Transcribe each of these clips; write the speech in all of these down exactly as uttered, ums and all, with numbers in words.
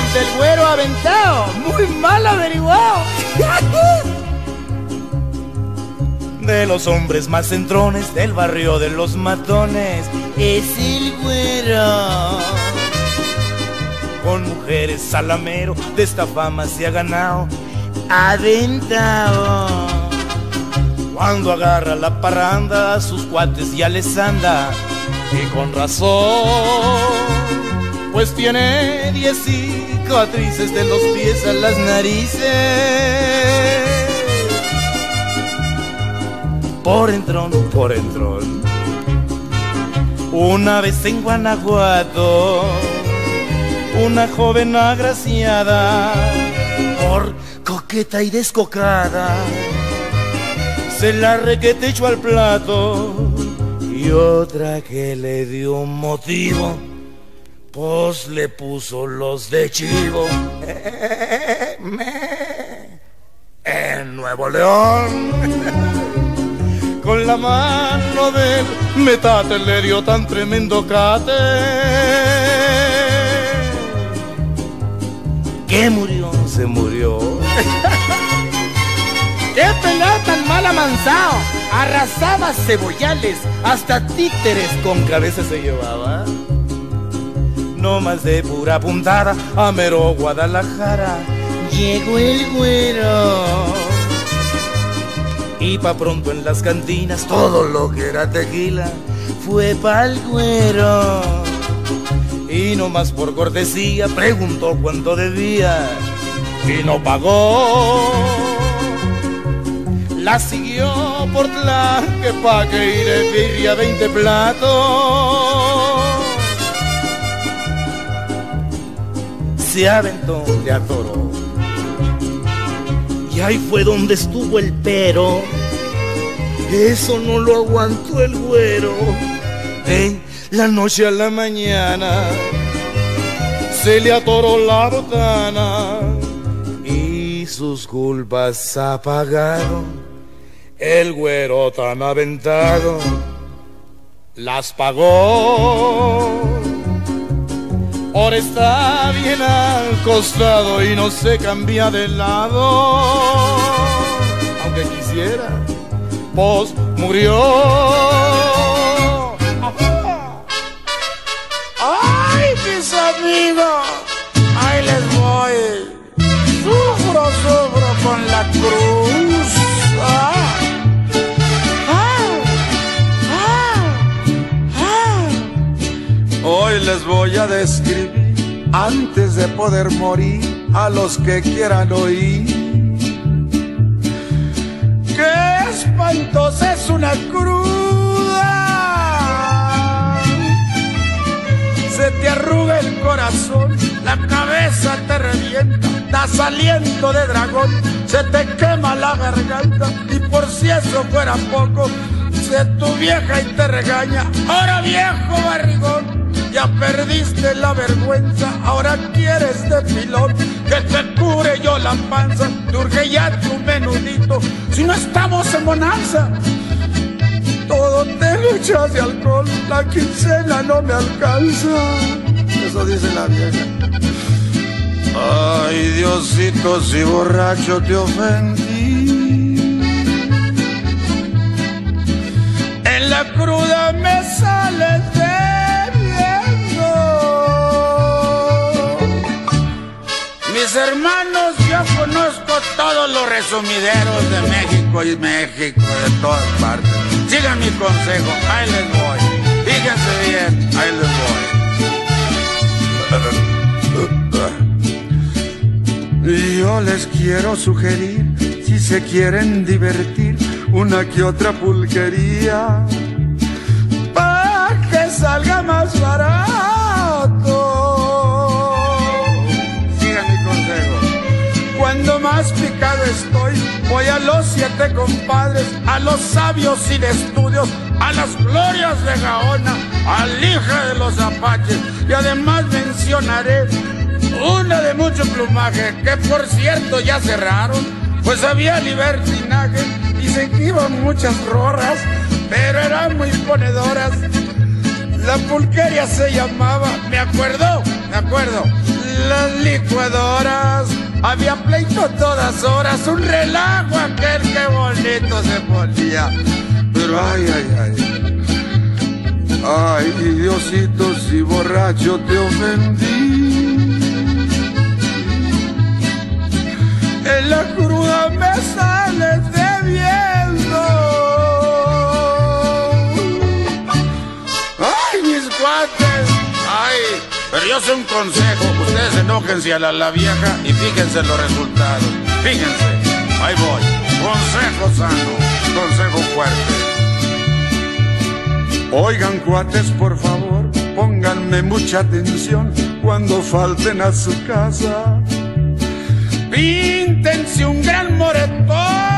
del güero aventado, muy mal averiguado. De los hombres más centrones del barrio de los matones Es el güero. Con mujeres salamero, de esta fama se ha ganado. Aventado. Cuando agarra la parranda, a sus cuates ya les anda. Y con razón, pues tiene diez cicatrices de los pies a las narices. Por entrón, por entrón. Una vez en Guanajuato, una joven agraciada, por coqueta y descocada, se la requete echó al plato. Y otra que le dio un motivo, pues le puso los de chivo. En Nuevo León, con la mano del metate le dio tan tremendo cate que murió, se murió. ¡Qué pelado tan mal amansado! Arrasaba cebollales, hasta títeres con cabeza se llevaba. No más de pura puntada, a mero Guadalajara llegó el güero. Y pa' pronto en las cantinas todo lo que era tequila fue pa'l güero. Y no más por cortesía preguntó cuánto debía y no pagó. La siguió por Tlaque pa' que iré birria veinte platos. Se aventó, se atoró. Y ahí fue donde estuvo el pero. Eso no lo aguantó el güero. De la noche a la mañana se le atoró la botana y sus culpas apagaron. El güero tan aventado las pagó. Ahora está bien al costado y no se cambia de lado. Aunque quisiera, pues murió. ¡Ay, mis amigos! ¡Ahí les voy! Sufro, sufro con la cruz. ¡Ah! Hoy les voy a describir, antes de poder morir, a los que quieran oír. ¡Qué espantosa es una cruda! Se te arruga el corazón, la cabeza te revienta, das aliento de dragón, se te quema la garganta y por si eso fuera poco, se tu vieja y te regaña. Ahora viejo barrigón, ya perdiste la vergüenza, ahora quieres de pilón que te cure yo la panza, te urge ya tu menudito, si no estamos en bonanza. Todo te lo echas de alcohol, la quincena no me alcanza. Eso dice la vieja. Ay, Diosito, si borracho te ofendí, en la cruda me sales debiendo. Mis hermanos, yo conozco todos los resumideros de México y México, de todas partes. Sigan mi consejo, ahí les voy. Fíjense bien, ahí les voy. Yo les quiero sugerir, si se quieren divertir, una que otra pulquería, para que salga más barato. Sigan mi consejo. Cuando más picado estoy, voy a los siete compadres, a los sabios sin estudios, a las glorias de Gaona, al hija de los apaches, y además mencionaré una de mucho plumaje, que por cierto ya cerraron, pues había libertinaje, dicen que iban muchas rorras, pero eran muy ponedoras. La pulquería se llamaba, me acuerdo, me acuerdo. Las licuadoras, había pleito todas horas, un relajo aquel que bonito se ponía. Pero ay, ay, ay, ay, Diosito, si borracho te ofendí, en la cruda me sales debiendo. Ay, mis cuates, ay, pero yo sé un consejo, ustedes enójense a la, la vieja y fíjense los resultados. Fíjense, ahí voy, consejo sano, consejo fuerte. Oigan, cuates, por favor, pónganme mucha atención cuando falten a su casa. Píntense un gran moretón,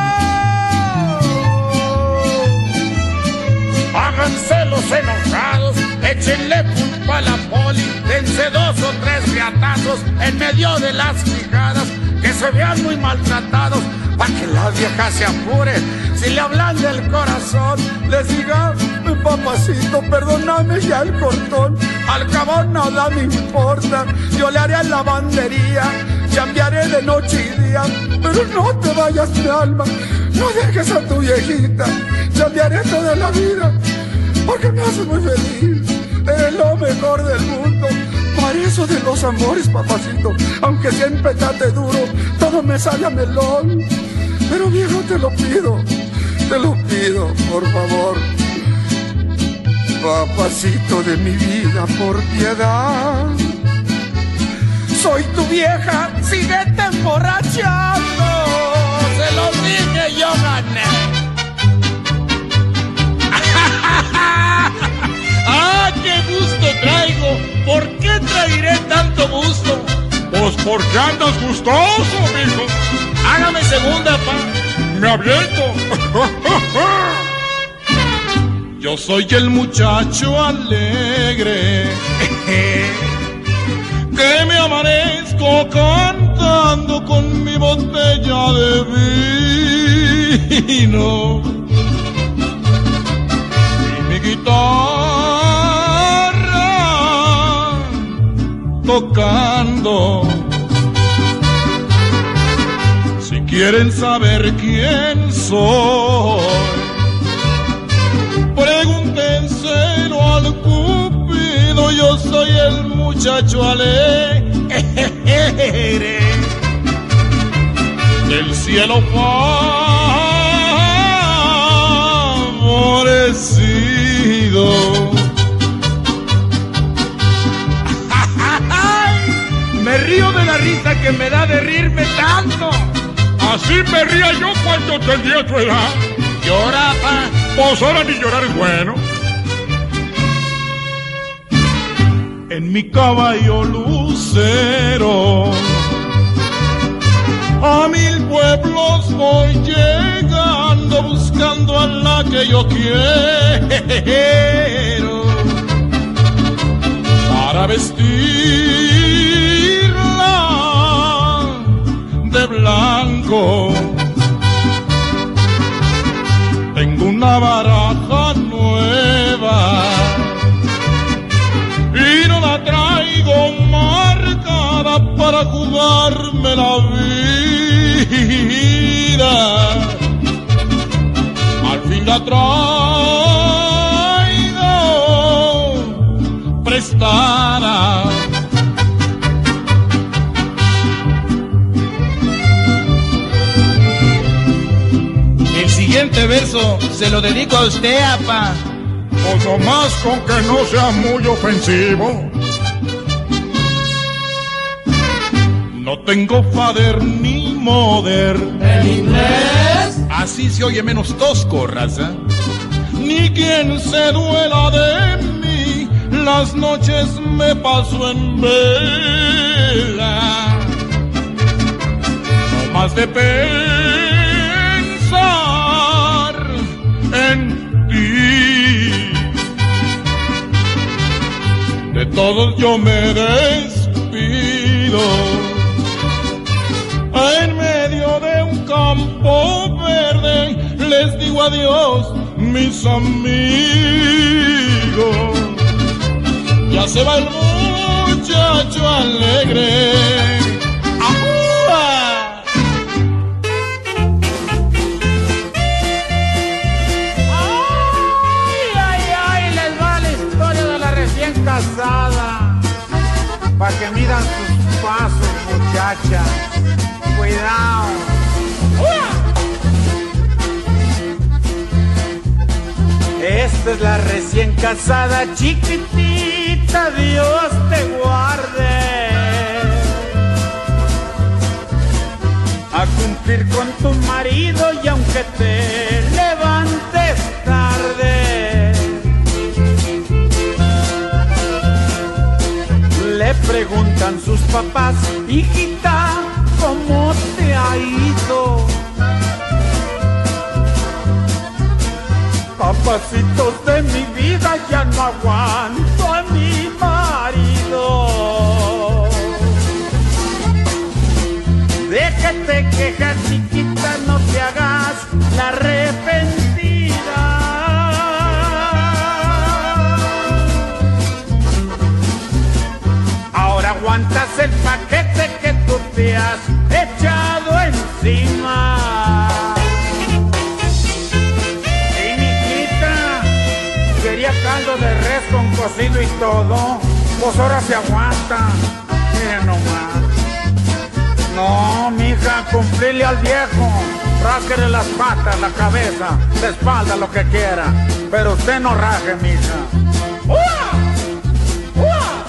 háganse los enojados, échenle culpa a la poli, dense dos o tres riatazos en medio de las fijadas, que se vean muy maltratados, para que la vieja se apure. Si le hablan del corazón, les diga, papacito, perdóname ya el cortón, al cabo nada me importa, yo le haré lavandería, cambiaré de noche y día, pero no te vayas mi alma, no dejes a tu viejita, cambiaré toda la vida, porque me hace muy feliz, eres lo mejor del mundo, para eso de los amores, papacito, aunque siempre trate duro, todo me sale a melón, pero viejo te lo pido, te lo pido, por favor, papacito de mi vida, por piedad. Soy tu vieja, síguete emborrachando, se lo dije, yo gané. ¡Ah, qué gusto traigo! ¿Por qué traeré tanto gusto? Pues porque andas gustoso, mijo. Hágame segunda, pa. Me aviento. Yo soy el muchacho alegre que me amanezco cantando con mi botella de vino y mi guitarra tocando. Si quieren saber quién soy, pregúntenselo al Cupido, yo soy el muchacho alegre del cielo favorecido. Me río de la risa que me da de reírme tanto. Así me ría yo cuando tenía tu edad. Llora, pa. Pues ahora ni llorar es bueno. En mi caballo lucero a mil pueblos voy llegando, buscando a la que yo quiero para vestirla de blanco. Tengo una baraja nueva y no la traigo marcada para jugarme la vida. Al fin la traigo prestada. El siguiente verso se lo dedico a usted, apa. Pues nomás con que no sea muy ofensivo. No tengo father ni mother. ¿En inglés? Así se oye menos tosco, raza. Ni quien se duela de mí, las noches me paso en vela. No más de pensar en ti. De todos yo me despido. En medio de un campo verde les digo adiós, mis amigos. Ya se va el muchacho rancho alegre. ¡Ajúa! Ay, ay, ay, les va la historia de la recién casada. Pa' que midan sus pasos, muchacha. Cuidado. Esta es la recién casada, chiquitita, Dios te guarde. A cumplir con tu marido y aunque te levantes tarde, le preguntan sus papás, hijita, ¿cómo te ha ido? Papacitos de mi vida, ya no aguanto a mi marido. De que te quejas, chiquita, no te hagas la arrepentida. Ahora aguantas el paquete que tú te has echado encima. Caldo de res con cocido y todo, pues ahora se aguanta. Miren nomás. No, mija, cumplirle al viejo, rásquele las patas, la cabeza, la espalda, lo que quiera, pero usted no raje, mija. ¡Uah! ¡Uah!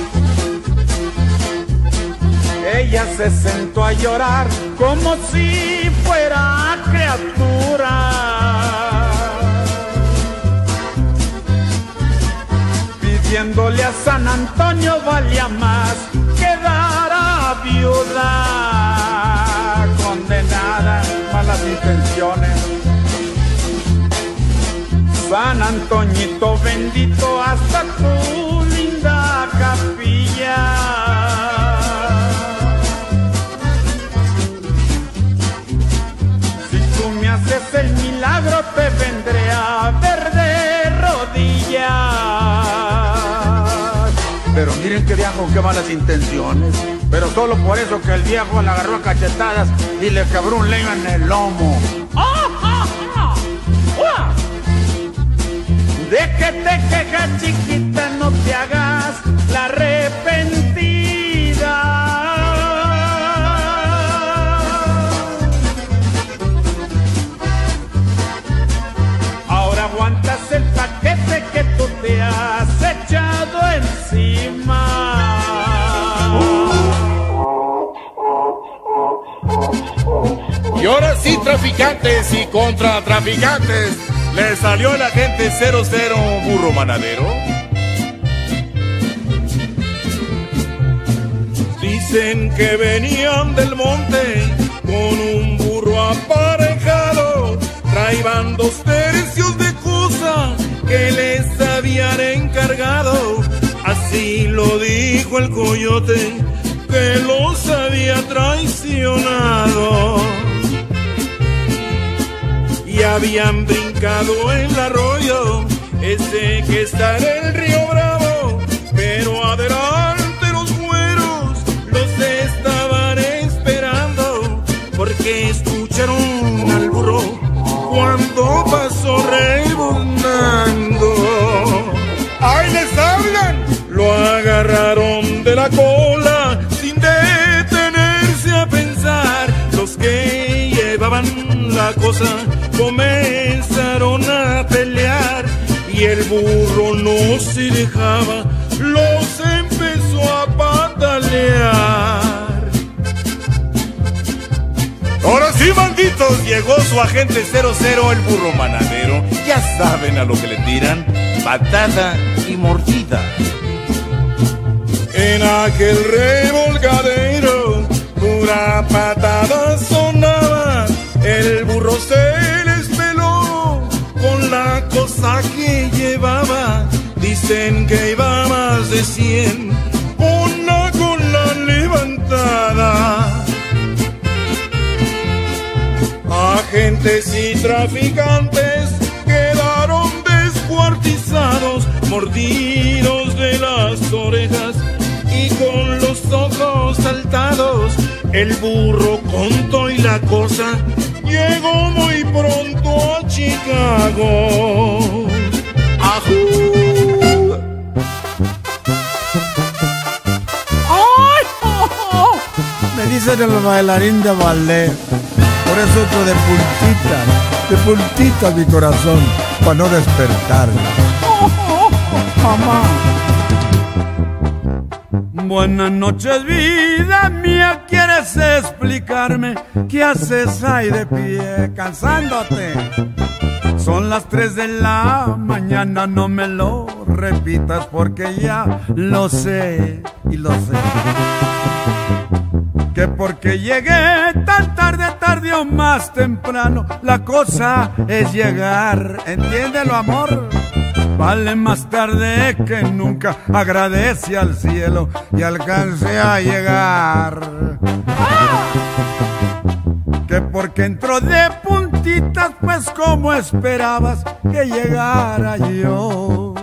Ella se sentó a llorar como si fuera criatura, pidiéndole a San Antonio valía más quedar a viuda, condenada, malas intenciones. San Antoñito bendito, hasta tu linda capilla si tú me haces el milagro te vendré a ver de rodillas. Pero miren que viejo, qué malas intenciones. Pero solo por eso que el viejo le agarró a cachetadas y le quebró un leño en el lomo. ¡Ah, ah, ah! ¡Uah! De que te quejas, chiquita, no te hagas la arrepentida. Ahora aguantas el paquete que tú te has echado encima. Y ahora sí, traficantes y contratraficantes, le salió el agente cero cero burro manadero. Dicen que venían del monte con un burro aparejado, traían dos tercios de cosa que les habían encargado. Así lo dijo el coyote que los había traicionado. Y habían brincado en el arroyo, ese que está en el río Bravo, pero adelante los güeros los estaban esperando, porque escucharon al burro cuando pasó rebonando. ¡Ahí les hablan! Lo agarraron de la cola sin detenerse a pensar. Los que llevaban la cosa comenzaron a pelear y el burro no se dejaba, los empezó a patalear. Ahora sí, malditos, llegó su agente cero cero, el burro manadero. Ya saben a lo que le tiran, patada y mordida. En aquel revolcadero, pura patada sonaba, el burro se les peló con la cosa que llevaba. Dicen que iba más de cien, una con la levantada. Agentes y traficantes quedaron descuartizados, mordidos de las orejas y con los ojos saltados el burro contó y la cosa llegó muy pronto a Chicago. ¡Ajú! ¡Ay! Oh, oh. Me dicen el bailarín de ballet. Por eso otro de puntitas, de puntitas mi corazón, para no despertarme. Oh, oh, oh, mamá. Buenas noches, vida mía, ¿quieres explicarme qué haces ahí de pie, cansándote? Son las tres de la mañana, no me lo repitas porque ya lo sé y lo sé. Que porque llegué tan tarde, tarde o más temprano, la cosa es llegar, entiéndelo, amor. Vale más tarde que nunca, agradece al cielo y alcance a llegar. ¡Ah! Que porque entró de puntitas, pues como esperabas que llegara yo.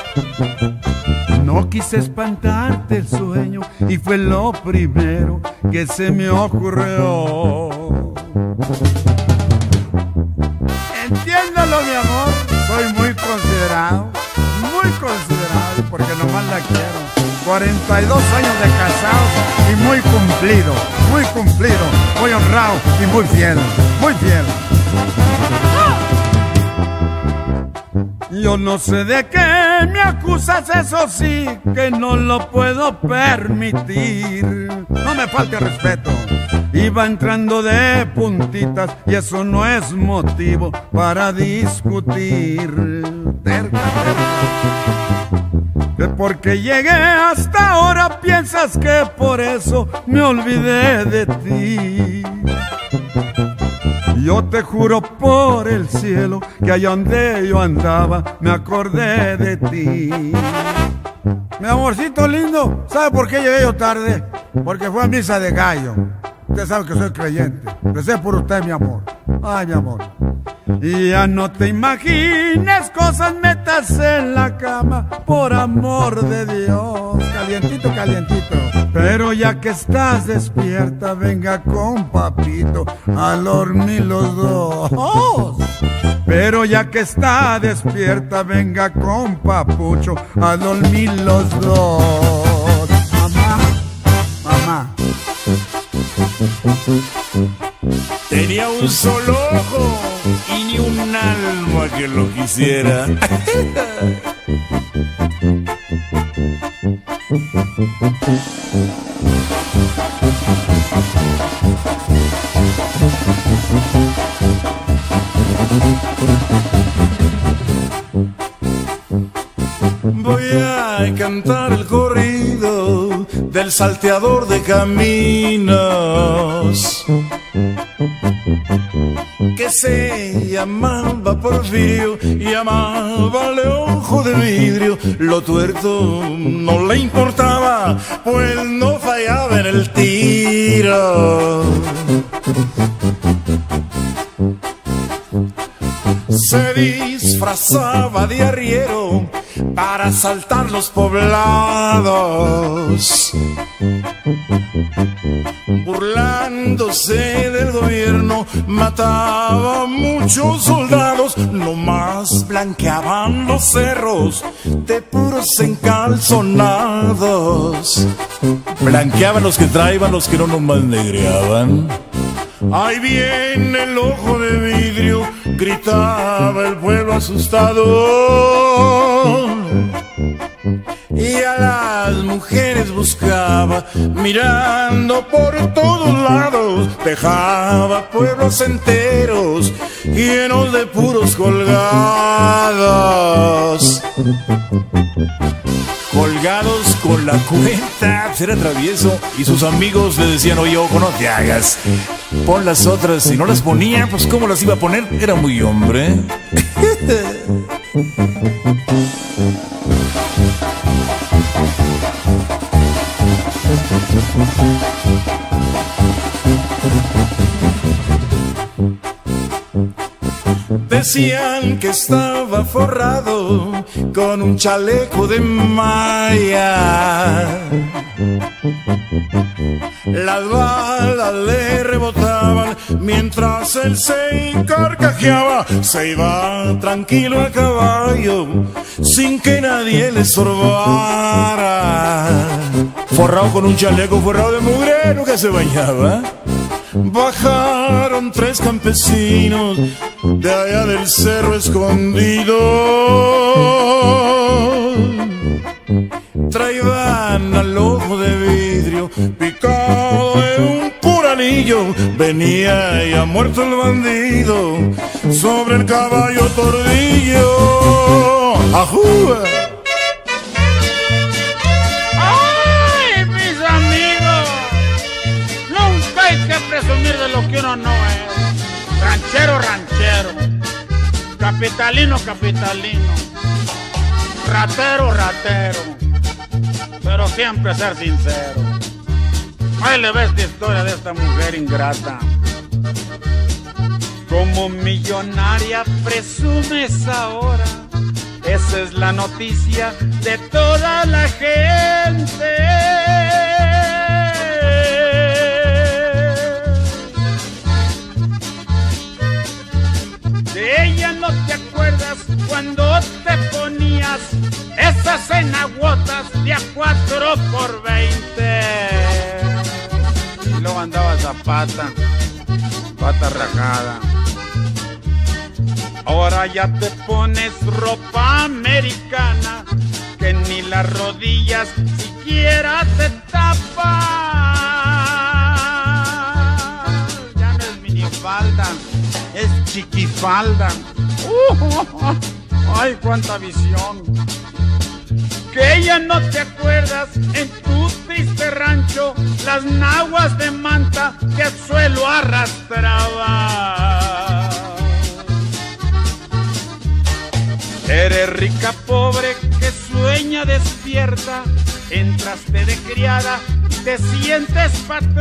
No quise espantarte el sueño y fue lo primero que se me ocurrió. Entiéndalo, mi amor, soy muy considerado, muy considerado, porque nomás la quiero. cuarenta y dos años de casados y muy cumplido, muy cumplido, muy honrado y muy fiel, muy fiel. Yo no sé de qué me acusas, eso sí que no lo puedo permitir. No me falte respeto. Iba entrando de puntitas y eso no es motivo para discutir. Terca, terca. Que porque llegué hasta ahora piensas que por eso me olvidé de ti. Yo te juro por el cielo que allá donde yo andaba me acordé de ti. Mi amorcito lindo, ¿sabe por qué llegué yo tarde? Porque fue a misa de gallo. Usted sabe que soy creyente. Recé por usted, mi amor. Ay, mi amor. Y ya no te imagines cosas, metas en la cama, por amor de Dios. Calientito, calientito. Pero ya que estás despierta, venga con papito a dormir los dos. Pero ya que está despierta, venga con papucho a dormir los dos. Mamá, mamá. Tenía un solo ojo y ni un alma que lo quisiera. Voy a cantar el corrido del salteador de caminos, que se llamaba Porfirio y amaba Leojo de vidrio. Lo tuerto no le importaba, pues no fallaba en el tiro. Se disfrazaba de arriero para asaltar los poblados, burlándose del gobierno, mataba a muchos soldados, nomás blanqueaban los cerros de puros encalzonados. Blanqueaban los que traían, los que no nomás negreaban. Ahí viene el ojo de vidrio, gritaba el pueblo asustado. Y a las mujeres buscaba, mirando por todos lados. Dejaba pueblos enteros llenos de puros colgados. Colgados con la cuenta, era travieso. Y sus amigos le decían, oye, ojo, no te hagas, pon las otras. Si no las ponía, pues ¿cómo las iba a poner? Era muy hombre. Decían que estaba forrado con un chaleco de malla. Las balas le rebotaban mientras él se encarcajeaba. Se iba tranquilo a caballo sin que nadie le estorbara. Forrado con un chaleco forrado de mugre, nunca se bañaba. Bajaron tres campesinos de allá del cerro escondido. Traían al ojo de vidrio picado de un puranillo. Venía ya muerto el bandido sobre el caballo tordillo. ¡Ajúa! ¡Ay, mis amigos! Nunca hay que presumir de lo que uno no es. Ranchero, ranchero. Capitalino, capitalino. Ratero, ratero. Pero siempre ser sincero. Ahí le ves la historia de esta mujer ingrata. Como millonaria presumes ahora. Esa es la noticia de toda la gente. De ella no te acuerdas cuando te ponías esas enaguotas de a cuatro por veinte. Y luego andabas a pata, pata rajada. Ahora ya te pones ropa americana que ni las rodillas siquiera te tapan. Ya no es minifalda, es chiquifalda. Uh, ¡Ay, cuánta visión! Que ella no te acuerdas en tu triste rancho las naguas de manta que al suelo arrastraba. Eres rica, pobre, que sueña despierta. Entraste de criada y te sientes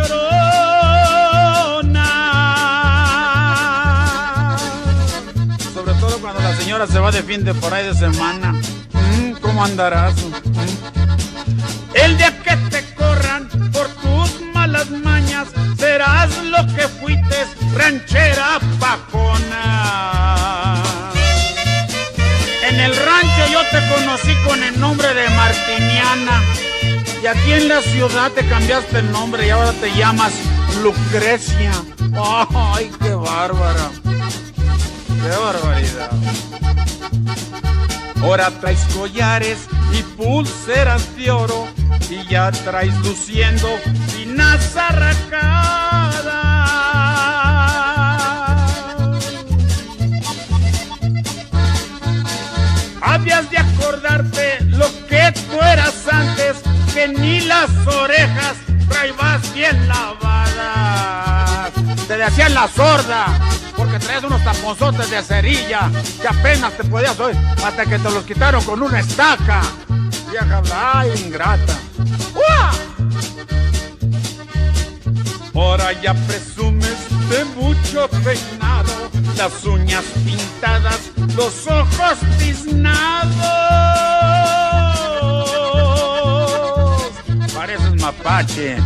patrona. Sobre todo cuando la señora se va de fin de por ahí de semana. Mm, ¿Cómo andarás? Mm. El día que te corran por tus malas mañas, serás lo que fuiste, ranchera pajona. En el rancho yo te conocí con el nombre de Martiniana. Y aquí en la ciudad te cambiaste el nombre y ahora te llamas Lucrecia. ¡Ay, qué bárbara! ¡Qué barbaridad! Ahora traes collares y pulseras de oro y ya traes luciendo finas arracadas. Habías de acordarte lo que tú eras antes, que ni las orejas traías bien lavadas. Te decían la sorda, porque traías unos taponzotes de cerilla que apenas te podías oír, hasta que te los quitaron con una estaca. Vieja, ay, ingrata. ¡Uah! Ahora ya presumes de mucho peinado, las uñas pintadas, los ojos tiznados. Pareces mapache.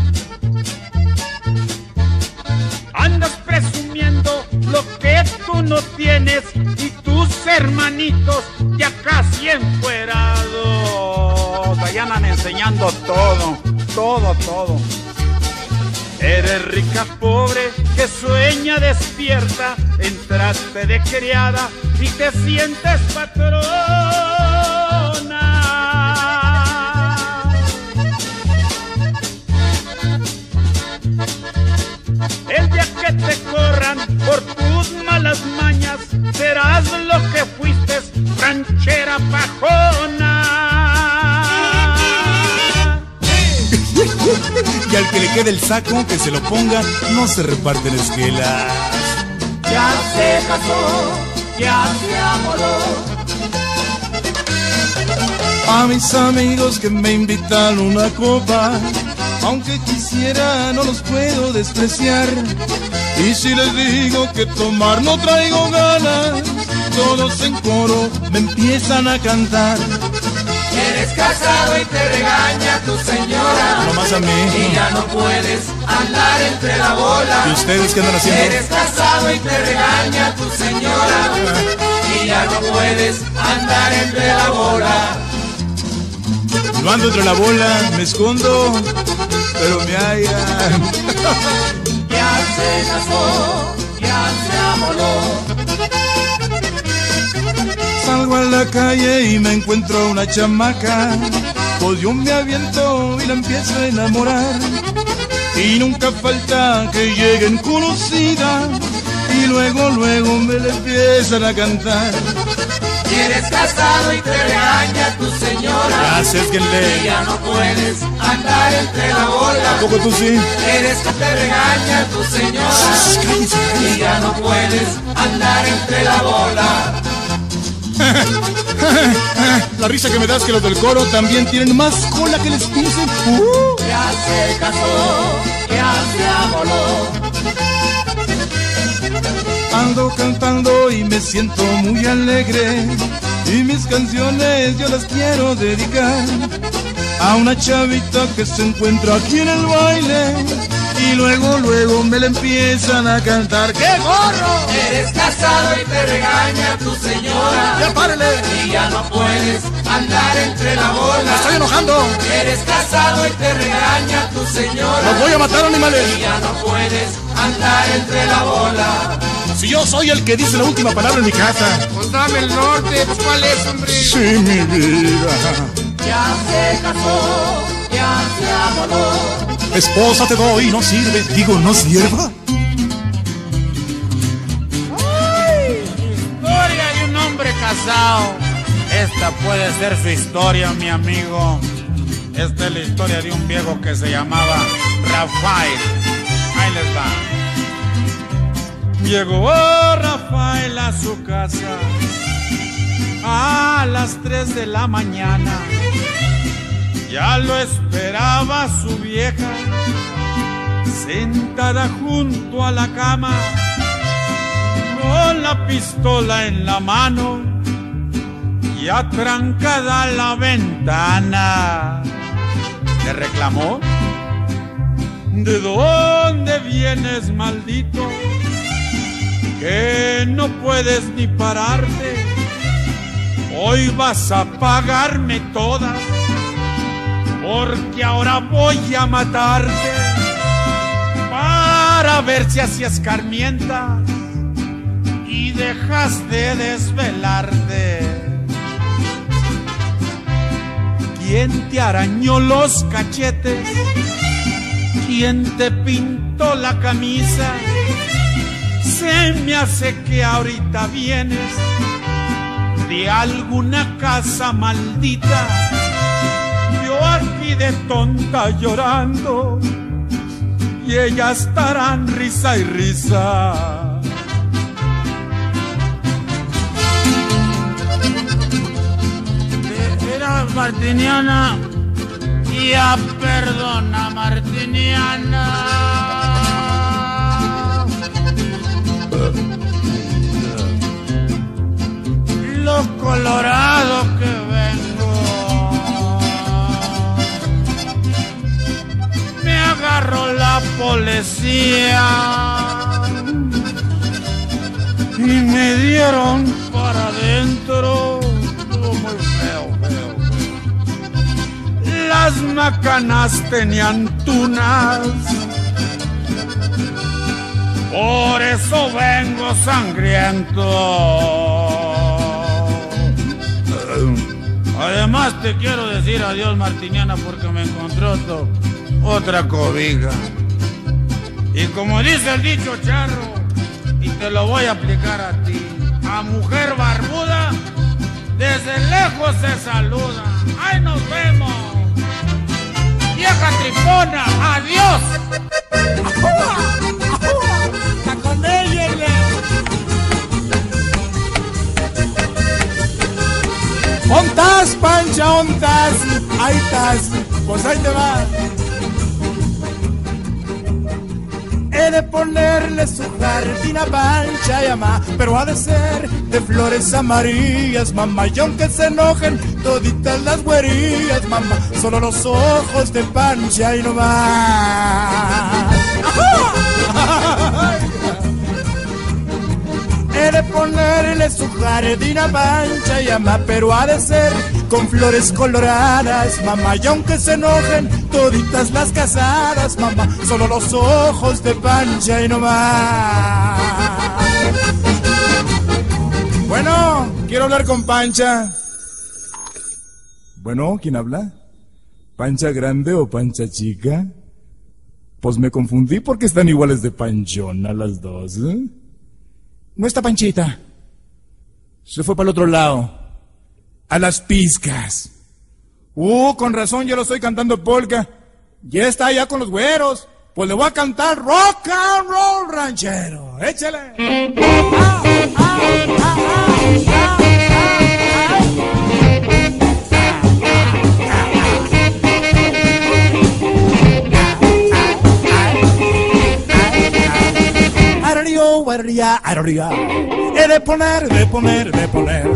Andas presumiendo lo que tú no tienes y tus hermanitos ya casi encuerados. Allá andan enseñando todo, todo, todo. Eres rica, pobre, que sueña despierta. Entraste de criada y te sientes patrona. El día que te corran por tus malas mañas, serás lo que fuiste, ranchera pajona. Y al que le quede el saco, que se lo ponga, no se reparten esquelas. Ya se casó, ya se amoló. A mis amigos que me invitan una copa, aunque quisiera no los puedo despreciar. Y si les digo que tomar no traigo ganas, todos en coro me empiezan a cantar. Eres casado y te regaña tu señora. Nomás a mí. Y ya no puedes andar entre la bola. ¿Y ustedes qué andan haciendo? Eres casado y te regaña tu señora. Y ya no puedes andar entre la bola. No ando entre la bola, me escondo, pero me hallan. Ya se casó, ya se amoló. Salgo a la calle y me encuentro una chamaca, pues yo me aviento y la empiezo a enamorar. Y nunca falta que lleguen conocidas y luego, luego me la empiezan a cantar. Y eres casado y te regaña tu señora. Gracias, que le... Y ya no puedes andar entre la bola. ¿A poco tú sí? Eres que te regaña tu señora. Y ya no puedes andar entre la bola. La risa que me das que los del coro también tienen más cola que les pisen. Uh. Ya se casó, ya se amoló. Ando cantando y me siento muy alegre, y mis canciones yo las quiero dedicar a una chavita que se encuentra aquí en el baile, y luego, luego me la empiezan a cantar. ¡Qué gorro! Eres casado y te regaña tu señora. ¡Ya párele! Y ya no puedes andar entre la bola. ¡Me estoy enojando! Eres casado y te regaña tu señora. ¡Los voy a matar, animales! Y ya no puedes andar entre la bola. Si yo soy el que dice la última palabra en mi casa. Pues dame el norte, pues ¿cuál es, hombre? Sí, mi vida. Ya se casó, ya se amoló. Esposa te doy, no sirve, digo, no sirva. ¡Ay! Historia de un hombre casado. Esta puede ser su historia, mi amigo. Esta es la historia de un viejo que se llamaba Rafael. Ahí les va. Llegó Rafael a su casa a las tres de la mañana. Ya lo esperaba su vieja, sentada junto a la cama, con la pistola en la mano y atrancada la ventana. Le reclamó: ¿de dónde vienes, maldito? Que no puedes ni pararte. Hoy vas a pagarme todas, porque ahora voy a matarte, para ver si así escarmientas y dejas de desvelarte. ¿Quién te arañó los cachetes? ¿Quién te pintó la camisa? Se me hace que ahorita vienes de alguna casa maldita. Yo aquí de tonta llorando y ellas estarán risa y risa. Era Martiniana, ya perdona Martiniana. Lo colorado que vengo, me agarró la policía y me dieron para adentro. Estuvo muy feo, feo, feo. Las macanas tenían tunas, por eso vengo sangriento. Además te quiero decir adiós, Martiniana, porque me encontré otro, otra cobija. Y como dice el dicho charro, y te lo voy a aplicar a ti, a mujer barbuda desde lejos se saluda. ¡Ay, nos vemos! ¡Vieja tripona! ¡Adiós! ¡Ajúa! ¡Ajúa! ¡Con ella! ¡Ontas, Pancha, ontas! ¡Ahí estás! Pues ahí te va. He de ponerle su jardín a Pancha y mamá, pero ha de ser de flores amarillas, mamá. Y aunque se enojen toditas las güerillas, mamá, solo los ojos de Pancha y no más. He de ponerle su jardín a Pancha y mamá, pero ha de ser con flores coloradas, mamá. Y aunque se enojen toditas las casadas, mamá, solo los ojos de Pancha y no más. Bueno, quiero hablar con Pancha. Bueno, ¿quién habla? ¿Pancha grande o Pancha chica? Pues me confundí porque están iguales de panchona las dos, ¿eh? No está Panchita. Se fue para el otro lado. A las pizcas. Uh, con razón yo lo estoy cantando polka. Ya está allá con los güeros. Pues le voy a cantar rock and roll ranchero. Échale. Ah, ah, ah, ah, ah, He de poner, de poner, de poner.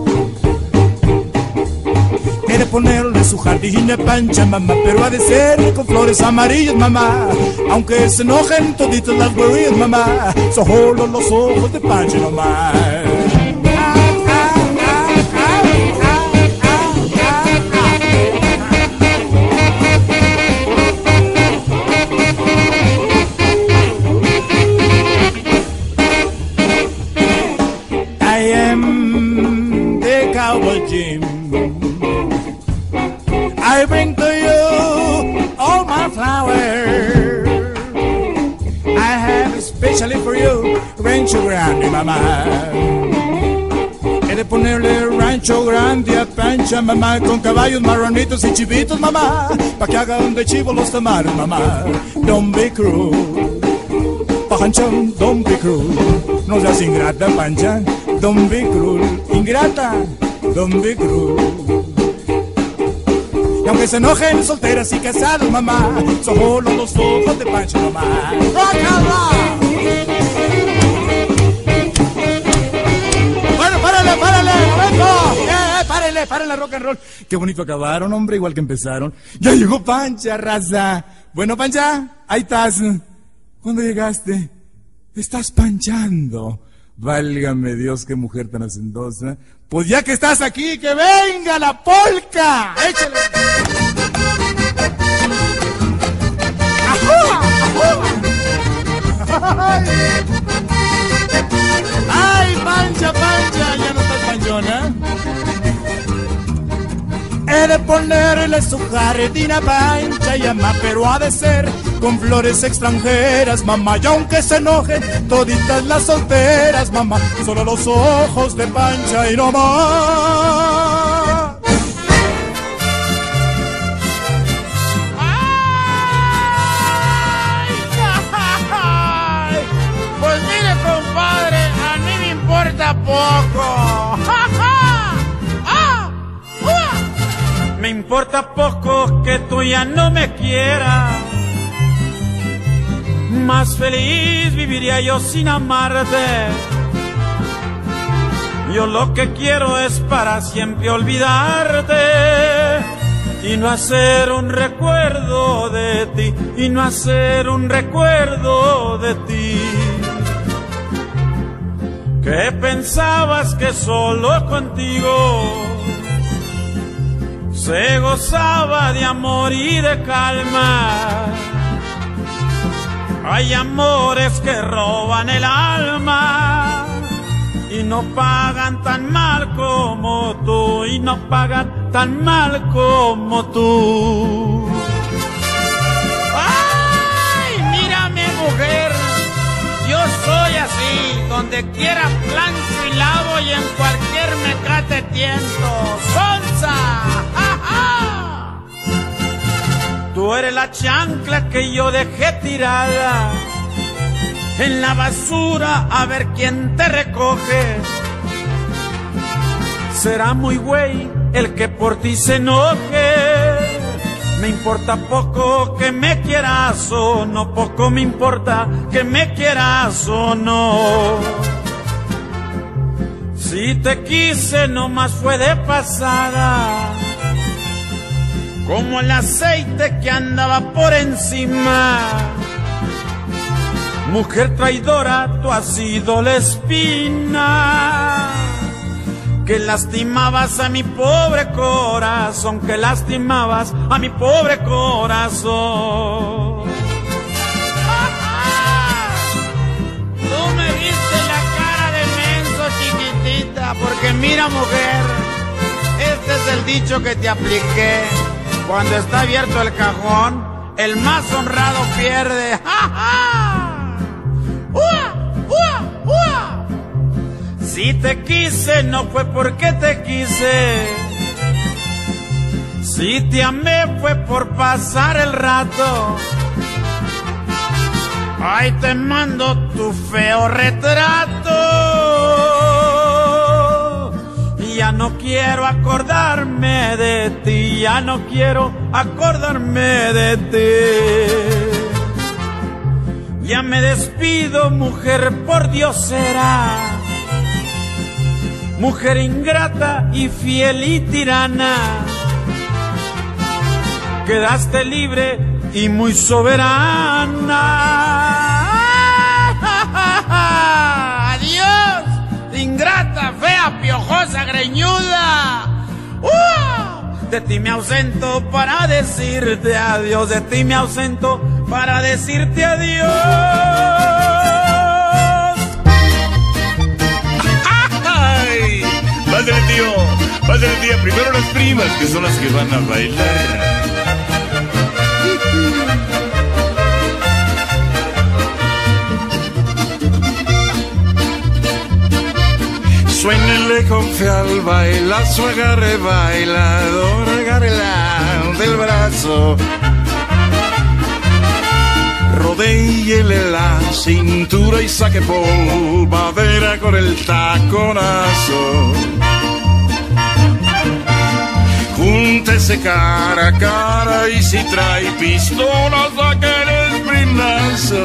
He de ponerle su jardín de Pancha, mamá, pero ha de ser con flores amarillas, mamá. Aunque se enojen toditas las güerillas, mamá, solo los ojos de Pancha nomás. Jim, I bring to you all my flowers. I have especially for you Rancho Grande, mamá. He de ponerle Rancho Grande a Pancha, mamá, con caballos marronitos y chivitos, mamá, pa' que hagan de chivo los tamales, mamá. Don't be cruel, Pancha, don't be cruel. No seas ingrata, Pancha, don't be cruel, ingrata. Don't be cruel. Y aunque se enojen solteras y casados, mamá, solo los ojos de Pancha nomás. Rock and roll. Bueno, párale, párale, momento. Eh, párale, párale, rock and roll. Qué bonito acabaron, hombre, igual que empezaron. Ya llegó Pancha, raza. Bueno, Pancha, ahí estás. ¿Cuándo llegaste? Estás panchando. Válgame Dios, qué mujer tan hacendosa. Pues ya que estás aquí, que venga la polca. Échale. ¡Ajú! ¡Ajú! ¡Ay! ¡Ay, Pancha, Pancha! Ya no estás panchona. He de ponerle su jardín a Pancha y mamá, pero ha de ser con flores extranjeras, mamá. Y aunque se enojen toditas las solteras, mamá, solo los ojos de Pancha y no más. ¡Ay! ¡Ay! Pues mire, compadre, a mí me importa poco. Me importa poco que tú ya no me quieras. Más feliz viviría yo sin amarte. Yo lo que quiero es para siempre olvidarte y no hacer un recuerdo de ti, y no hacer un recuerdo de ti. Que pensabas que solo contigo se gozaba de amor y de calma. Hay amores que roban el alma y no pagan tan mal como tú, y no pagan tan mal como tú. ¡Ay, mírame, mujer! Yo soy así, donde quiera plancho y lavo y en cualquier mecate tiento. ¡Sonsa! ¡Ja, ja! Tú eres la chancla que yo dejé tirada en la basura, a ver quién te recoge. Será muy güey el que por ti se enoje. Me importa poco que me quieras o no, poco me importa que me quieras o no. Si te quise nomás fue de pasada, como el aceite que andaba por encima. Mujer traidora, tú has sido la espina que lastimabas a mi pobre corazón, que lastimabas a mi pobre corazón. Tú me viste la cara de menso, chiquitita, porque mira, mujer, este es el dicho que te apliqué. Cuando está abierto el cajón, el más honrado pierde. ¡Ja, ja! ¡Ua! ¡Ua! ¡Ua! Si te quise no fue porque te quise, si te amé fue por pasar el rato. Ay, te mando tu feo retrato. Ya no quiero acordarme de ti, ya no quiero acordarme de ti. Ya me despido, mujer, por Dios será, mujer ingrata y fiel y tirana. Quedaste libre y muy soberana. Adiós, ingrata, fea, piojosa, greñuda. ¡Uh! De ti me ausento para decirte adiós, de ti me ausento para decirte adiós. ¡Ay! Pásale, tío, pásale, tía. Primero las primas, que son las que van a bailar. Suénele con fe al bailazo, agarre bailador, agárrela del brazo. Rodéele la cintura y saque polvadera con el taconazo. Júntese cara a cara y si trae pistola saque el espinazo.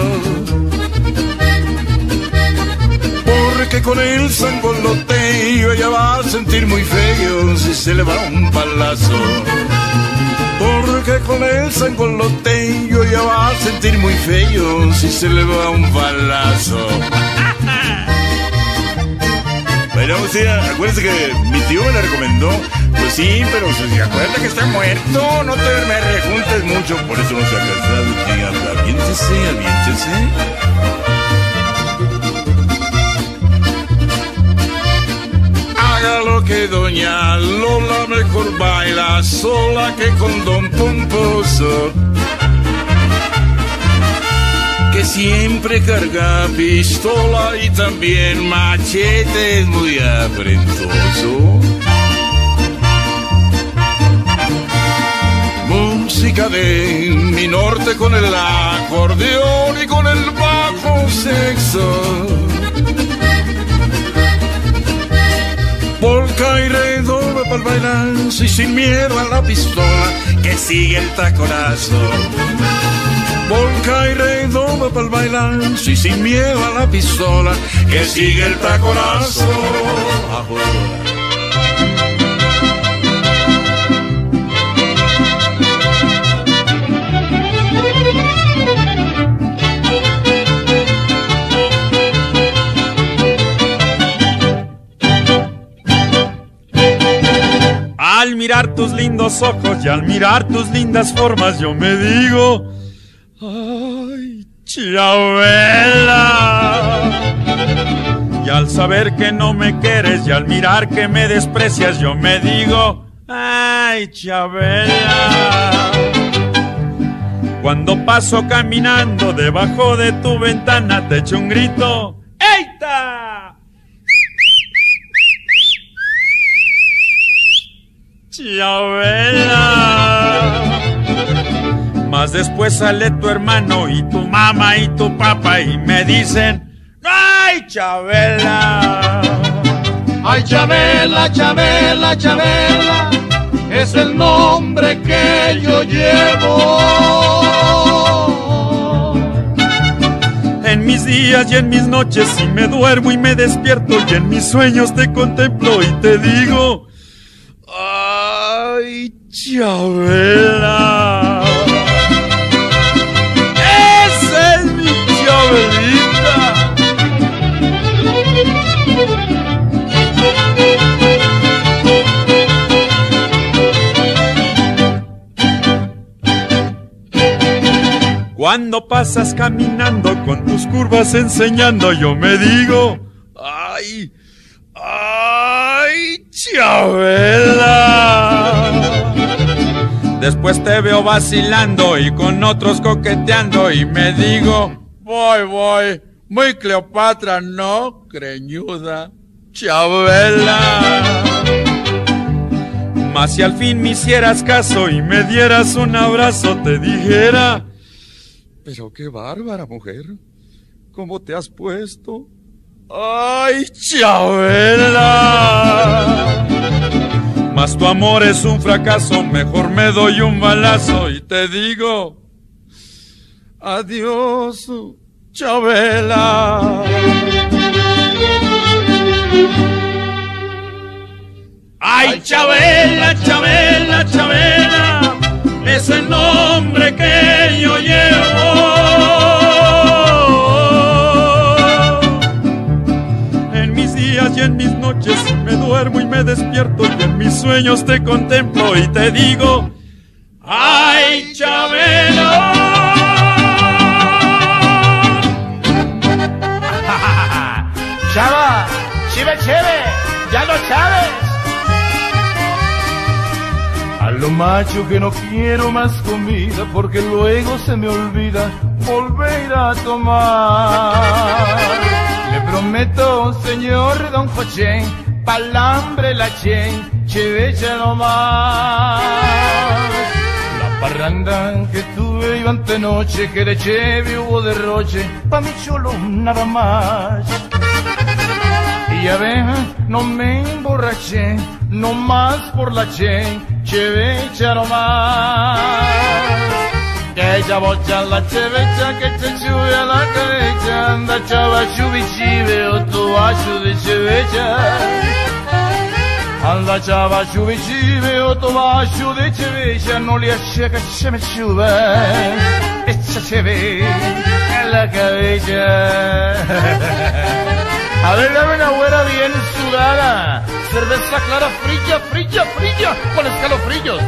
Porque con el sangoloteo ella va a sentir muy feo si se le va un palazo. Porque con el sangoloteo ella va a sentir muy feo si se le va un balazo. Bueno, o sea, acuérdense que mi tío me la recomendó. Pues sí, pero si acuerda que está muerto, no te me rejuntes mucho. Por eso no se ha casado, tía. Aviéntese, aviéntese. Haga lo que doña Lola, mejor baila sola que con don Pomposo, que siempre carga pistola y también machete, es muy afrentoso. Música de mi norte con el acordeón y con el bajo sexo. Polka y redoble para el bailazo y sin miedo a la pistola que sigue el taconazo. Polka y redoble para el bailazo y sin miedo a la pistola que sigue el taconazo. Al mirar tus lindos ojos y al mirar tus lindas formas yo me digo, ay, Chabela. Y al saber que no me quieres y al mirar que me desprecias yo me digo, ay, Chabela. Cuando paso caminando debajo de tu ventana te echo un grito, ¡eita! Chabela. Más después sale tu hermano y tu mamá y tu papá y me dicen, ¡ay, Chabela! Ay, Chabela, Chabela, Chabela, es el nombre que que yo llevo. En mis días y en mis noches, y me duermo y me despierto, y en mis sueños te contemplo y te digo: ay, Chabela, esa es mi Chabelita. Cuando pasas caminando con tus curvas enseñando, yo me digo: ay, ay, Chabela. Después te veo vacilando y con otros coqueteando y me digo: voy, voy, muy Cleopatra, ¿no? Greñuda, Chabela. Mas si al fin me hicieras caso y me dieras un abrazo, te dijera: pero qué bárbara, mujer, ¿cómo te has puesto? ¡Ay, Chabela! Mas tu amor es un fracaso, mejor me doy un balazo y te digo: adiós, Chabela. ¡Ay, Chabela, Chabela, Chabela! Es el nombre que yo llevo. En mis días y en mis noches me duermo y me despierto, y en mis sueños te contemplo y te digo: ¡ay, Chabela! Chava, chive, chive, ya no sabes. A lo macho que no quiero más comida, porque luego se me olvida volver a tomar. Le prometo, señor Don José, palambre la chen, chevecha nomás. La parranda que tuve yo antenoche, que de cheve hubo derroche, pa' mi cholo nada más. Y ya ven, no me emborraché, no más por la chen, chevecha nomás. Que ella bocha la chevecha, que te sube a la cabeza, anda chava chubi chive, o tu bacho de chevecha. Anda chava chubi chive, o tu bacho de chevecha, no le hace que se me sube, esa cheve en la cabeza. A ver, dame una güera bien sudada, cerveza clara, frilla, frilla, frilla, con escalofrillos.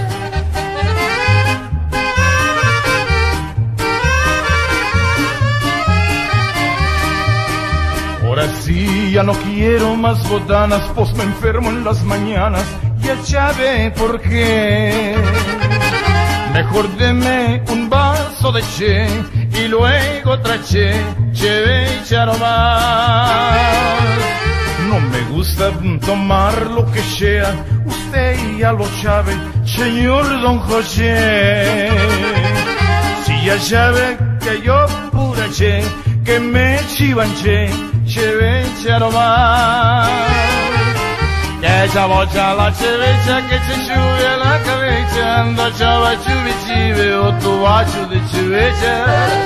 Ahora sí, ya no quiero más botanas, pues me enfermo en las mañanas, ya sabe por qué. Mejor deme un vaso de che y luego otra che, chevecha nomás. No me gusta tomar lo que sea, usted ya lo sabe, señor Don José. Si ya sabe que yo pura che, que me chivanche, chevecha nomás. Que esa bocha la chevecha que se sube a la cabeza, anda chava chubi chive, o tu bacho de chevecha.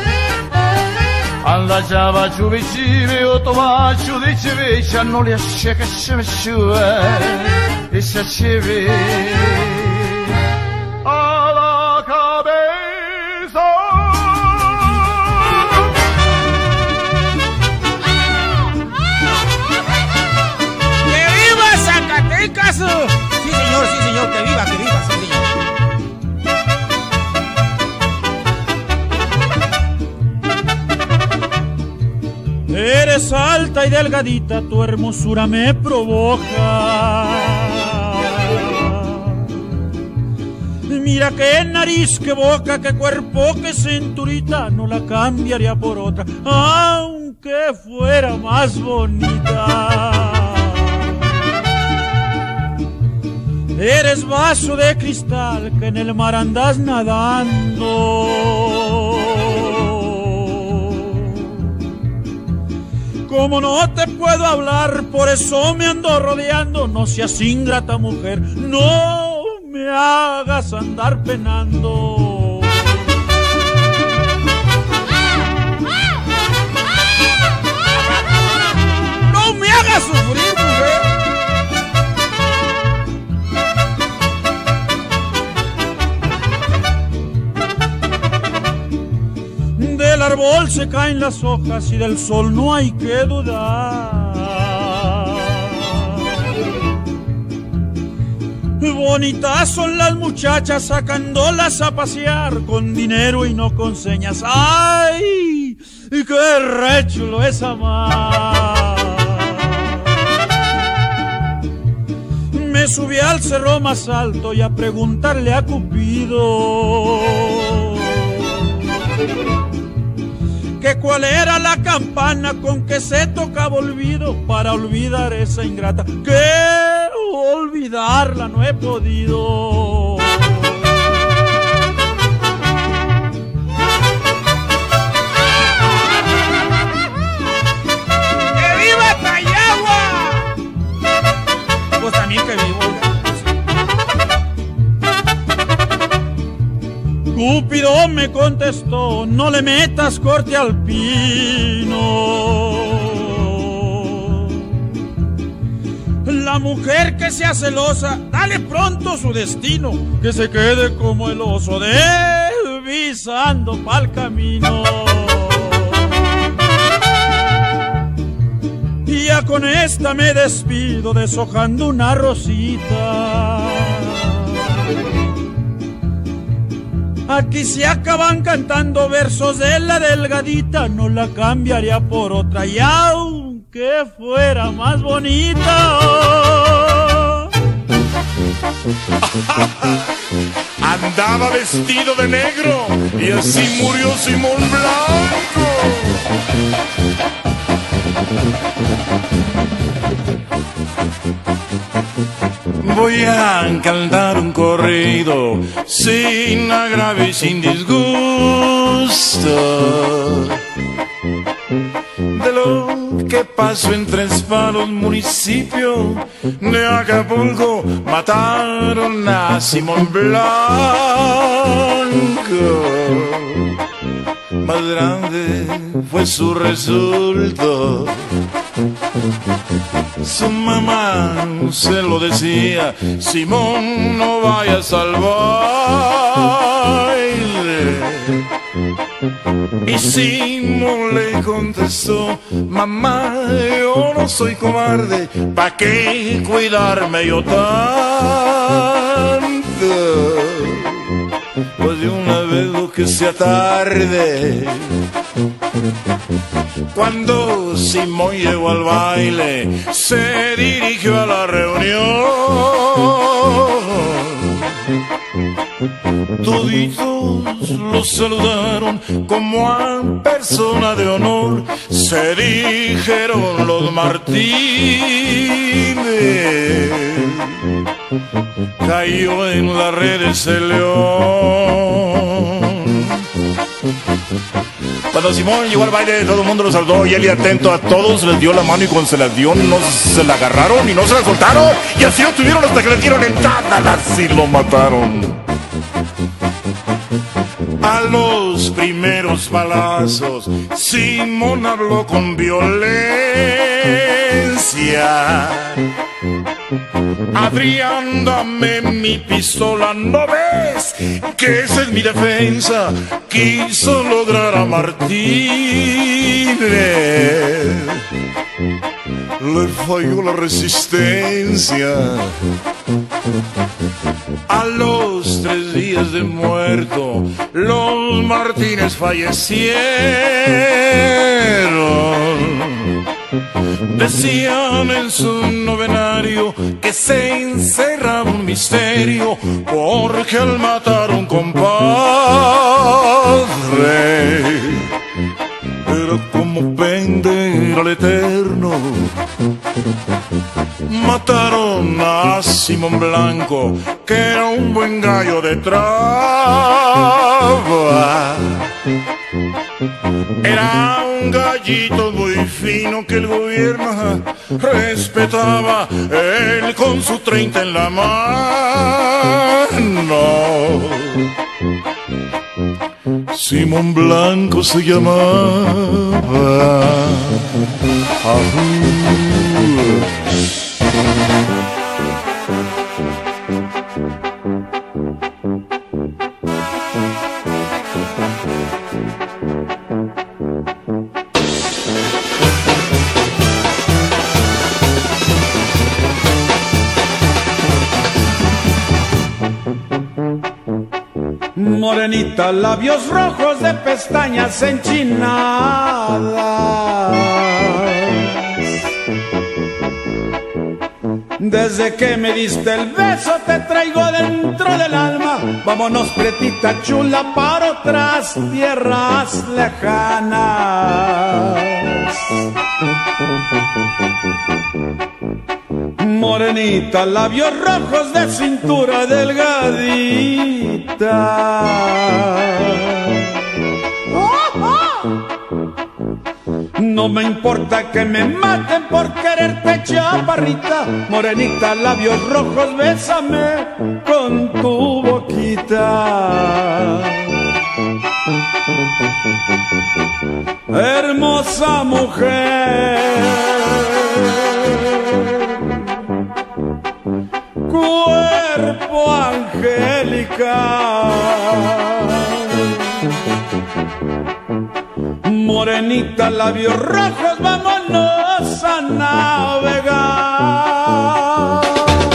Anda chava chubi chive, o tu bacho de chevecha, no le hace que se me sube esa cheve a la cabeza. ¡Sí, señor, sí, señor! ¡Que viva, que viva, sí, señor! Eres alta y delgadita, tu hermosura me provoca. Mira qué nariz, qué boca, qué cuerpo, qué cinturita, no la cambiaría por otra, aunque fuera más bonita. Eres vaso de cristal que en el mar andas nadando. Como no te puedo hablar, por eso me ando rodeando. No seas ingrata, mujer, no me hagas andar penando. No me hagas sufrir, mujer. Del árbol se caen las hojas y del sol no hay que dudar. Bonitas son las muchachas sacándolas a pasear con dinero y no con señas. ¡Ay! ¡Qué re chulo es amar! Me subí al cerro más alto y a preguntarle a Cupido que cuál era la campana con que se tocaba olvido para olvidar esa ingrata, que olvidarla no he podido. ¡Que viva Tayagua! Pues también que vivo. Cúpido me contestó, no le metas corte al pino. La mujer que sea celosa, dale pronto su destino, que se quede como el oso desvisando pa'l camino. Y ya con esta me despido, deshojando una rosita. Aquí se acaban cantando versos de la delgadita, no la cambiaría por otra, y aunque fuera más bonita. Andaba vestido de negro y así murió Simón Blanco. Voy a cantar un corrido sin agravio y sin disgusto de lo que pasó en Tres Palos, municipio de Acapulco. Mataron a Simón Blanco. Más grande fue su resultado. Su mamá se lo decía: Simón, no vayas al baile. Y Simón le contestó: mamá, yo no soy cobarde, ¿pa' qué cuidarme yo tanto? Pues de una vez lo que sea tarde. Cuando Simón llegó al baile, se dirigió a la reunión. Toditos lo saludaron como a persona de honor. Se dijeron los Martínez. Cayó en las redes el león. Cuando Simón llegó al baile, todo el mundo lo saludó y él, y atento a todos, les dio la mano, y cuando se la dio, no se la agarraron y no se la soltaron, y así lo tuvieron hasta que le dieron en tátalas y lo mataron. A los primeros palazos, Simón habló con violencia. Adrián, dame mi pistola, ¿no ves que esa es mi defensa? Quiso lograr a Martínez. Le falló la resistencia. A los tres días de muerto, los Martínez fallecieron. Decían en su novenario que se encerraba un misterio, porque al matar a un compadre era como pender al eterno. Mataron a Simón Blanco, que era un buen gallo de traba. Era un gallito muy fino que el gobierno ajá, respetaba, él con su treinta en la mano. Simón Blanco se llamaba. Ajú. Morenita, labios rojos de pestañas enchinadas. Desde que me diste el beso te traigo dentro del alma. Vámonos, pretita chula, para otras tierras lejanas. Morenita, labios rojos de cintura delgadita. No me importa que me maten por quererte, chaparrita. Morenita, labios rojos, bésame con tu boquita. Hermosa mujer, cuerpo angelical, morenita, labios rojos, vámonos a navegar.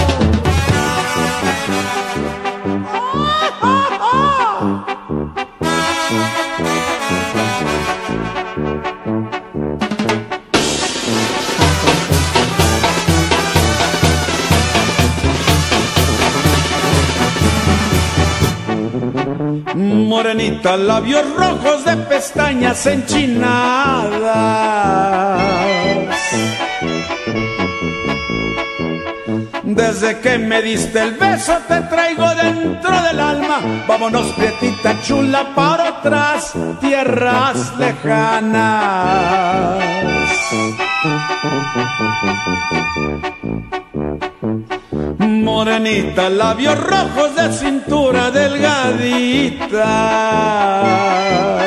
Morenita, labios rojos de pestañas enchinadas. Desde que me diste el beso te traigo dentro del alma. Vámonos, prietita chula, para otras tierras lejanas. Morenita, labios rojos de cintura delgadita.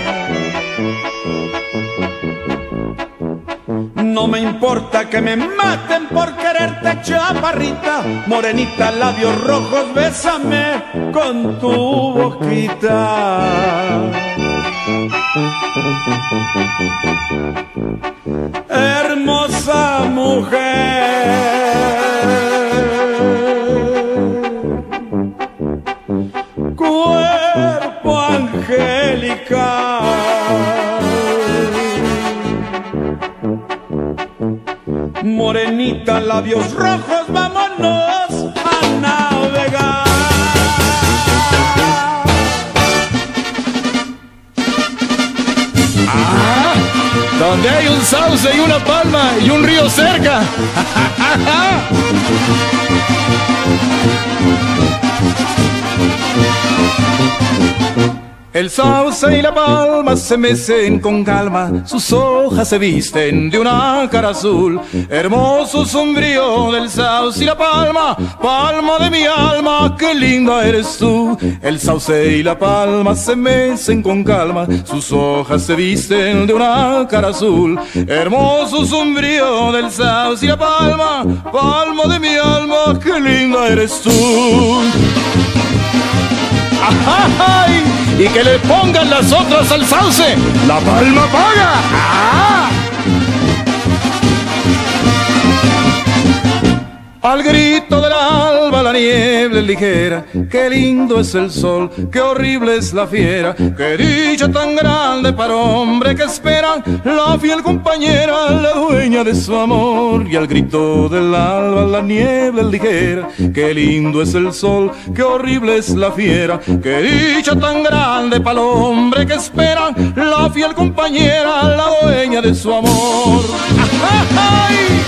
No me importa que me maten por quererte, chaparrita. Morenita, labios rojos, bésame con tu boquita. Hermosa mujer, cuerpo angelical, morenita, labios rojos, vámonos a navegar. Ah, donde hay un sauce y una palma y un río cerca. El sauce y la palma se mecen con calma, sus hojas se visten de una cara azul. Hermoso sombrío del sauce y la palma, palma de mi alma, qué linda eres tú. El sauce y la palma se mecen con calma, sus hojas se visten de una cara azul. Hermoso sombrío del sauce y la palma, palma de mi alma, qué linda eres tú. ¡Ay! Y que le pongan las otras al sauce, la palma paga. ¡Ah! Al grito del alba la niebla es ligera, qué lindo es el sol, qué horrible es la fiera, qué dicha tan grande para hombre que espera la fiel compañera, la dueña de su amor. Y al grito del alba la niebla es ligera, qué lindo es el sol, qué horrible es la fiera, qué dicha tan grande para el hombre que espera la fiel compañera, la dueña de su amor. ¡Ay!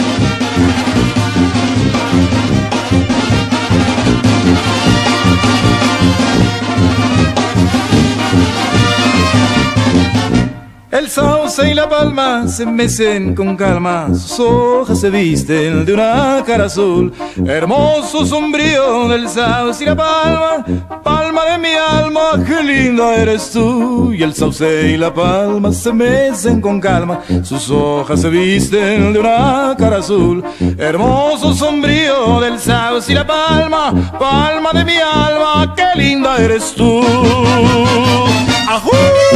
El sauce y la palma se mecen con calma, sus hojas se visten de una cara azul. Hermoso sombrío del sauce y la palma, palma de mi alma, qué linda eres tú. Y el sauce y la palma se mecen con calma, sus hojas se visten de una cara azul. Hermoso sombrío del sauce y la palma, palma de mi alma, qué linda eres tú. ¡Ajú!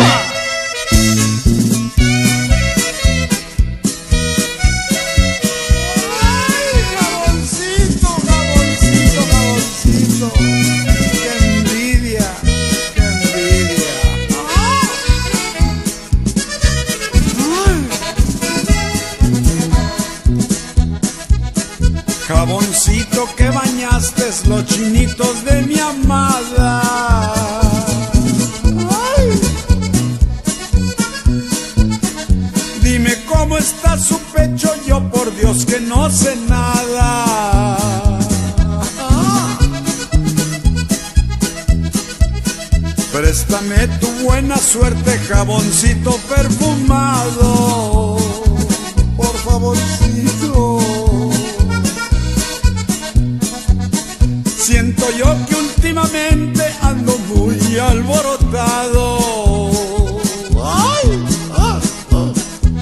Jaboncito que bañaste los chinitos de mi amada. Ay. Dime cómo está su pecho, yo por Dios que no sé nada. Préstame tu buena suerte, jaboncito perfumado, por favorcito. Siento yo que últimamente ando muy alborotado. ¡Ay! ¡Ah! ¡Ah!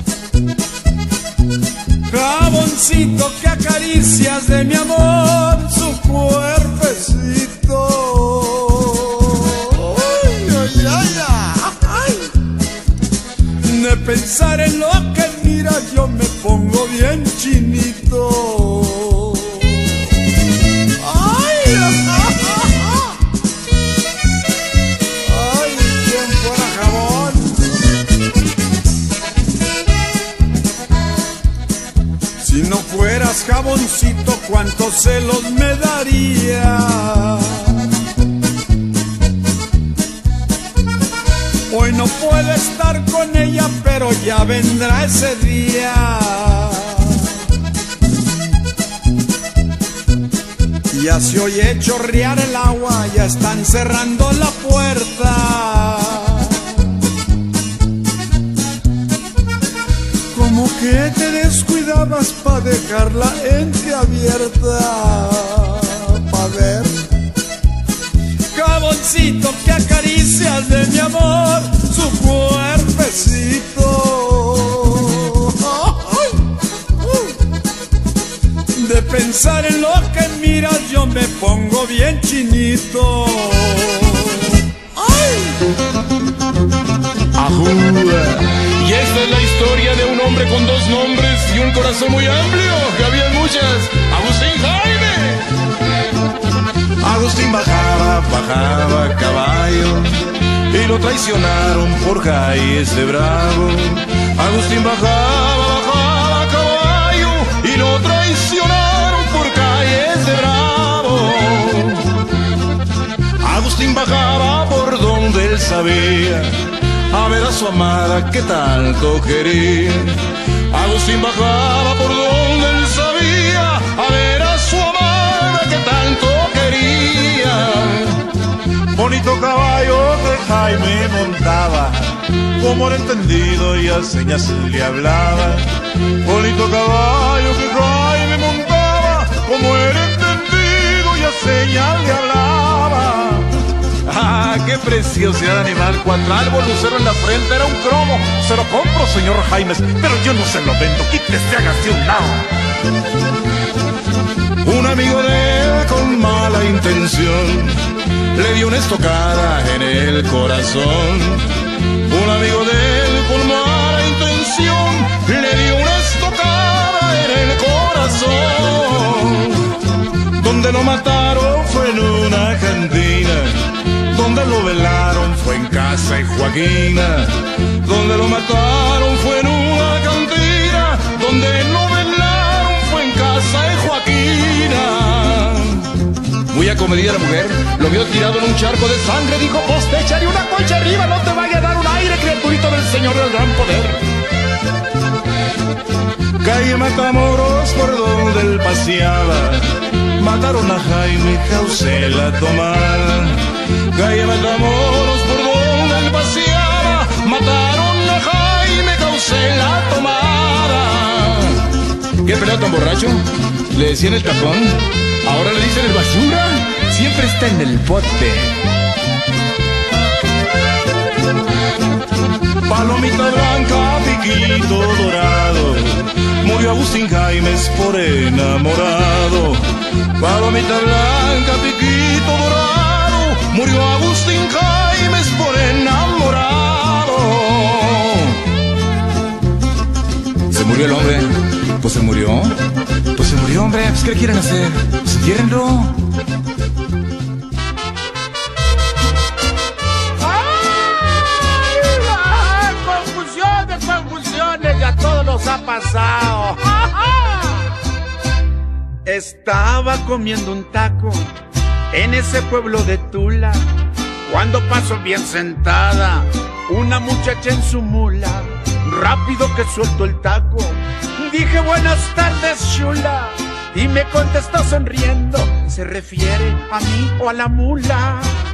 Jaboncito que acaricias de mi amor su cuerpecito. ¡Ay, ay, ay, ay! De pensar en lo que miras yo me pongo bien chinito. Si no fueras jaboncito, cuántos celos me daría. Hoy no puedo estar con ella, pero ya vendrá ese día. Ya se oye chorrear el agua, ya están cerrando la puerta. Como que te descuidabas pa' dejarla entreabierta, pa' ver. Jaboncito que acaricias de mi amor su cuerpecito. De pensar en lo que miras yo me pongo bien chinito. ¡Ay! Y esta es la historia de un hombre con dos nombres y un corazón muy amplio, que había muchas. Agustín Jaime. Agustín bajaba, bajaba a caballo y lo traicionaron por calles de Bravo. Agustín bajaba, bajaba a caballo y lo traicionaron por calles de Bravo. Agustín bajaba por donde él sabía a ver a su amada que tanto quería. Agustín bajaba por donde él sabía a ver a su amada que tanto quería. Bonito caballo que Jaime montaba, como era entendido y a señas le hablaba. Bonito caballo que Jaime montaba, como era entendido y a señas le hablaba. ¡Ah, qué preciosidad de animal! Cuatral, lucero en la frente, era un cromo. Se lo compro, señor Jaimes, pero yo no se lo vendo. Quítese, hágase un lado. Un amigo de él con mala intención le dio una estocada en el corazón. Un amigo de él con mala intención le dio una estocada en el corazón. Donde lo mataron fue en una cantina, donde lo velaron fue en casa de Joaquina. Donde lo mataron fue en una cantina, donde lo velaron fue en casa de Joaquina. Muy acomedida la mujer, lo vio tirado en un charco de sangre. Dijo, pues te echaré una concha arriba, no te vaya a dar un aire, criaturito del Señor del gran poder. Calle Matamoros por donde él paseaba, mataron a Jaime Causela Tomada. Calle Matamoros por donde él paseaba, mataron a Jaime pelado tan borracho? Le decían el tapón, ahora le dicen el basura. Siempre está en el bote. Palomita blanca, piquito dorado, murió Agustín Jaimes por enamorado. Palomita blanca, piquito dorado, murió Agustín Jaimes por enamorado. ¿Se murió el hombre? Pues se murió. Pues se murió, hombre. Pues ¿qué le quieren hacer? Pues entiérenlo. Ya todo nos ha pasado. Estaba comiendo un taco en ese pueblo de Tula, cuando pasó bien sentada una muchacha en su mula. Rápido que suelto el taco, dije buenas tardes chula, y me contestó sonriendo, ¿se refiere a mí o a la mula?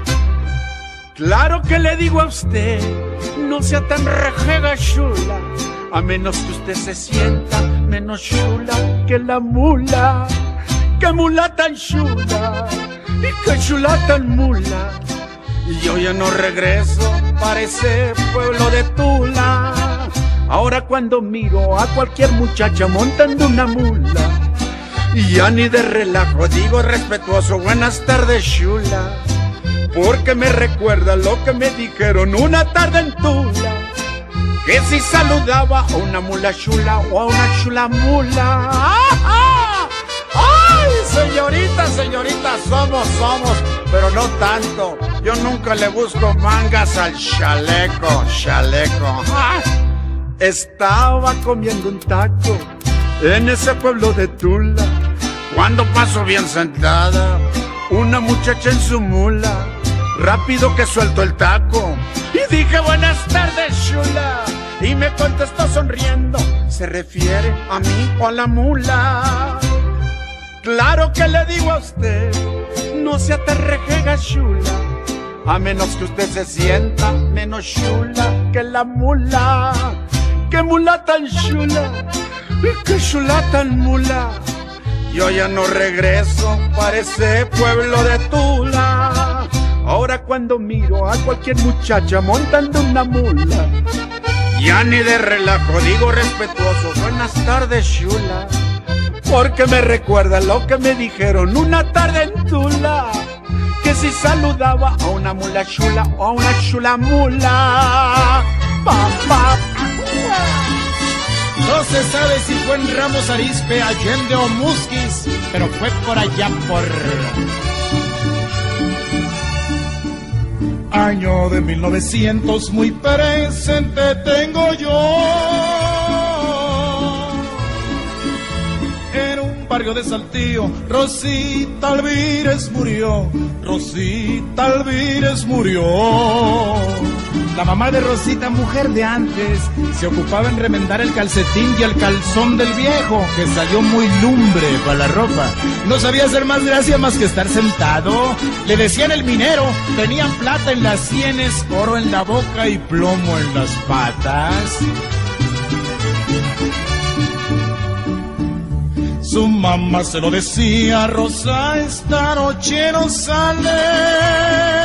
Claro que le digo a usted, no sea tan rejega chula, a menos que usted se sienta menos chula que la mula. ¡Qué mula tan chula! ¡Y qué chula tan mula! Y yo ya no regreso para ese pueblo de Tula. Ahora cuando miro a cualquier muchacha montando una mula, y ya ni de relajo digo respetuoso, buenas tardes chula, porque me recuerda lo que me dijeron una tarde en Tula, que si saludaba a una mula chula o a una chula mula. ¡Ah! ¡Ay, señorita, señorita, somos, somos, pero no tanto! Yo nunca le busco mangas al chaleco, chaleco. ¡Ah! Estaba comiendo un taco en ese pueblo de Tula, cuando pasó bien sentada una muchacha en su mula. Rápido que suelto el taco y dije buenas tardes chula, y me contestó sonriendo, ¿se refiere a mí o a la mula? Claro que le digo a usted, no sea tan rejega chula, a menos que usted se sienta menos chula que la mula. ¡Qué mula tan chula! ¡Qué chula tan mula! Yo ya no regreso para ese pueblo de Tula. Ahora cuando miro a cualquier muchacha montando una mula, ya ni de relajo digo respetuoso, buenas tardes chula, porque me recuerda lo que me dijeron una tarde en Tula, que si saludaba a una mula chula o a una chula mula. Pa, pa. No se sabe si fue en Ramos Arizpe, Allende o Musquis, pero fue por allá por... Año de mil novecientos, muy presente tengo yo. En un barrio de Saltillo, Rosita Alvírez murió, Rosita Alvírez murió. La mamá de Rosita, mujer de antes, se ocupaba en remendar el calcetín y el calzón del viejo, que salió muy lumbre para la ropa. No sabía hacer más gracia más que estar sentado. Le decían el minero, tenía plata en las sienes, oro en la boca y plomo en las patas. Su mamá se lo decía, Rosa, esta noche no sale.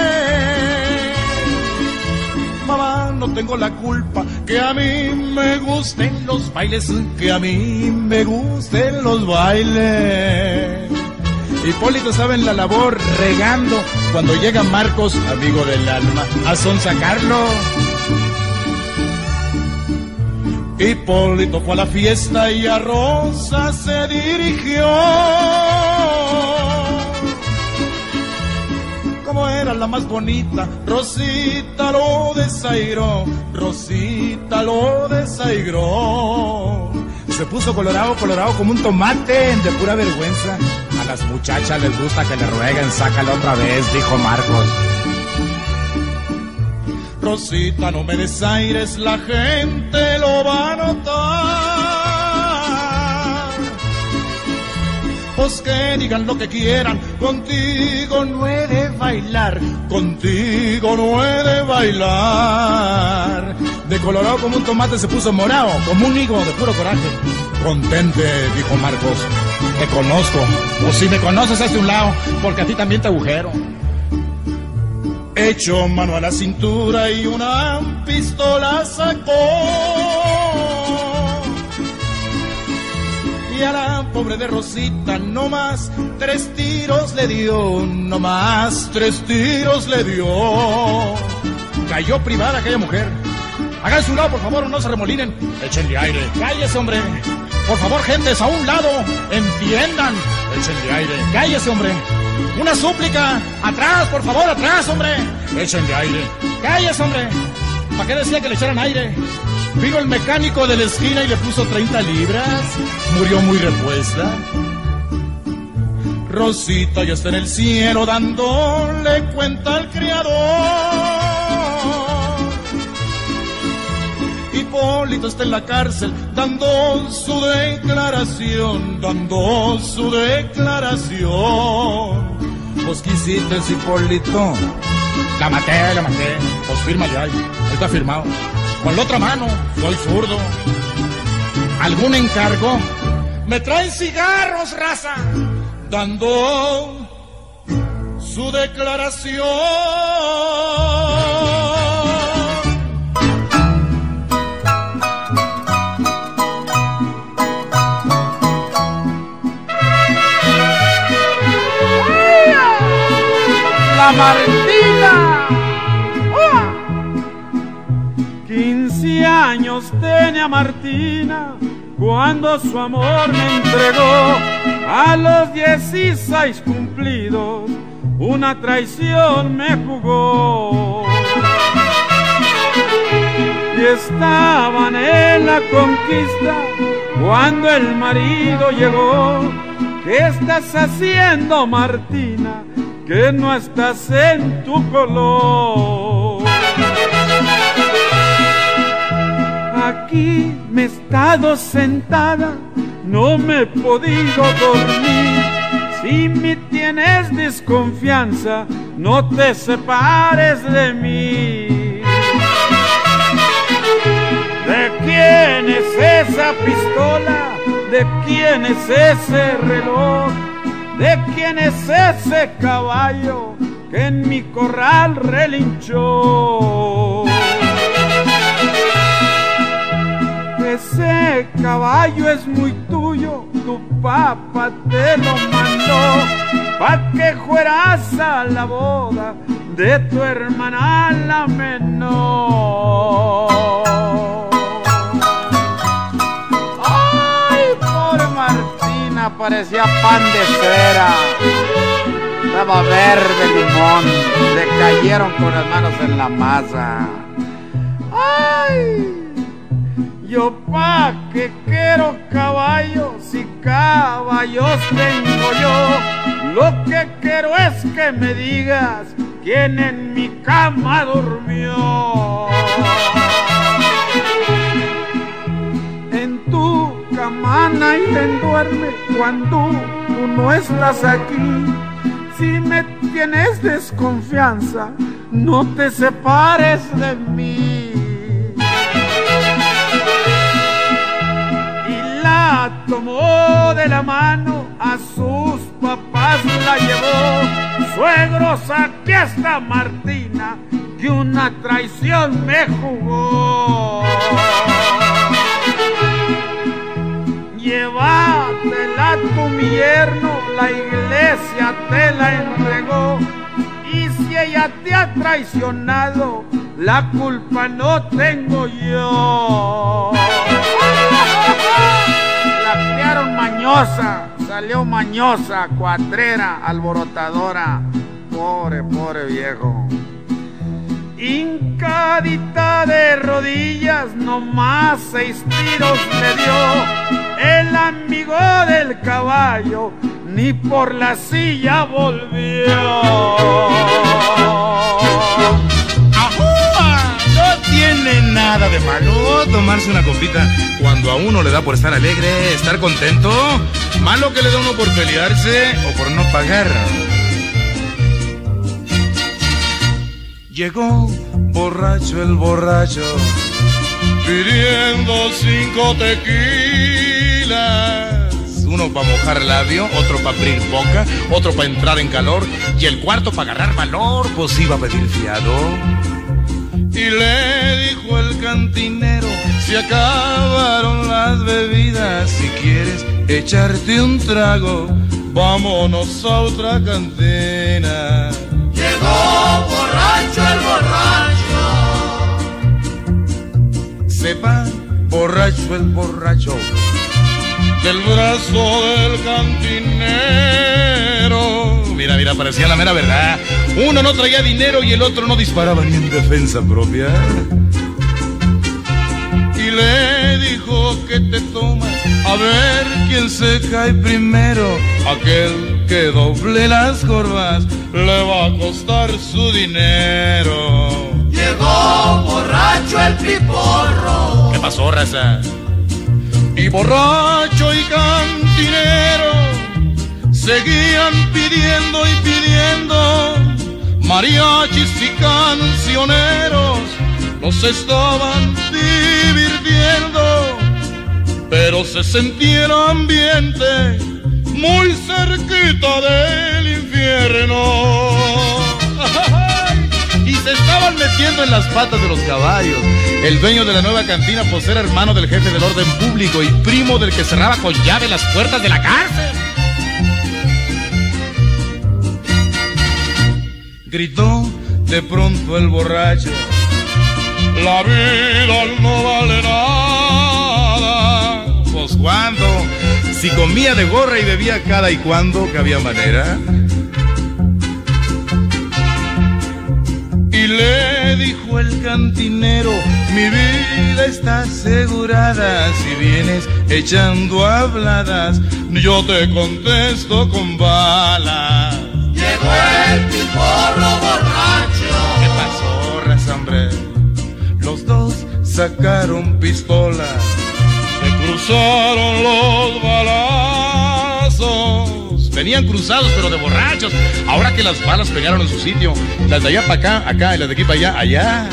Mamá, no tengo la culpa, que a mí me gusten los bailes, que a mí me gusten los bailes. Hipólito sabe en la labor, regando, cuando llega Marcos, amigo del alma, a sonsacarlo. Hipólito fue a la fiesta y a Rosa se dirigió. Como era la más bonita, Rosita lo desairó, Rosita lo desairó. Se puso colorado, colorado como un tomate, de pura vergüenza. A las muchachas les gusta que le rueguen, sácala otra vez, dijo Marcos. Rosita, no me desaires, la gente lo va a notar. Pues que digan lo que quieran, contigo no he de bailar, contigo no he de bailar. De colorado como un tomate se puso morado, como un higo de puro coraje. Contente, dijo Marcos. Te conozco. O si me conoces, hazte un lado, porque a ti también te agujero. Echó mano a la cintura y una pistola sacó. Y a la pobre de Rosita no más tres tiros le dio, no más tres tiros le dio. Cayó privada aquella mujer. Hagan su lado, por favor, no se remolinen. Échenle aire. Cállese, hombre. Por favor, gentes, a un lado. Entiendan. Échenle aire. Cállese, hombre. Una súplica. Atrás, por favor, atrás, hombre. Échenle aire. Cállese, hombre. ¿Para qué decía que le echaran aire? Vino el mecánico de la esquina y le puso treinta libras. Murió muy repuesta. Rosita ya está en el cielo dándole cuenta al criador. Hipólito está en la cárcel dando su declaración, dando su declaración. ¿Vos quisiste, Hipólito? La maté, la maté. Pues fírmale ahí. Ahí está firmado. Con la otra mano, soy zurdo. ¿Algún encargo? Me traen cigarros, raza. Dando su declaración. La Martina. ¡Oh! Quince años tenía Martina cuando su amor me entregó. A los dieciséis cumplidos una traición me jugó. Y estaban en la conquista cuando el marido llegó. ¿Qué estás haciendo, Martina? Que no estás en tu color. Aquí me he estado sentada, no me he podido dormir. Si me tienes desconfianza, no te separes de mí. ¿De quién es esa pistola? ¿De quién es ese reloj? ¿De quién es ese caballo que en mi corral relinchó? Ese caballo es muy tuyo, tu papá te lo mandó, pa' que fueras a la boda de tu hermana la menor. Ay, pobre Martina, parecía pan de cera. Estaba verde limón, le cayeron con las manos en la masa. Ay, yo pa' que quiero caballos, si caballos tengo yo. Lo que quiero es que me digas quién en mi cama durmió. En tu cama nadie duerme cuando tú no estás aquí. Si me tienes desconfianza, no te separes de mí. La tomó de la mano, a sus papás la llevó. Suegros, aquí está Martina, que una traición me jugó. Llévatela tu mi yerno, la iglesia te la entregó. Y si ella te ha traicionado, la culpa no tengo yo. La criaron mañosa, salió mañosa, cuatrera, alborotadora. Pobre, pobre viejo. Hincadita de rodillas, nomás seis tiros le dio. El amigo del caballo ni por la silla volvió. No tiene nada de malo tomarse una copita cuando a uno le da por estar alegre, estar contento. Malo que le da uno por pelearse o por no pagar. Llegó borracho el borracho, pidiendo cinco tequilas. uno para mojar labio, otro para abrir boca, otro para entrar en calor y el cuarto para agarrar valor, pues iba a pedir fiado. Y le dijo el cantinero, se acabaron las bebidas, si quieres echarte un trago, vámonos a otra cantina. Llegó borracho el borracho. Sepa, borracho el borracho, del brazo del cantinero. Mira, mira, parecía la mera verdad. Uno no traía dinero y el otro no disparaba ni en defensa propia. Y le dijo, ¿qué te tomas? A ver quién se cae primero. Aquel que doble las corvas le va a costar su dinero. Llegó borracho el piporro. ¿Qué pasó, raza? Y borracho y cantinero seguían pidiendo y pidiendo, mariachis y cancioneros los estaban divirtiendo, pero se sentía el ambiente muy cerquita del infierno. Y se estaban metiendo en las patas de los caballos. El dueño de la nueva cantina pues era hermano del jefe del orden público y primo del que cerraba con llave las puertas de la cárcel. Gritó de pronto el borracho, la vida no vale nada. Pues cuando, si comía de gorra y bebía cada y cuando que había manera. Y le dijo el cantinero, mi vida está asegurada, si vienes echando habladas, yo te contesto con balas. Llegó el piporro borracho. ¿Qué pasó, raza, hombre? Los dos sacaron pistolas, se cruzaron los balazos. Venían cruzados pero de borrachos. Ahora que las balas pegaron en su sitio, las de allá para acá, acá, y las de aquí para allá, allá.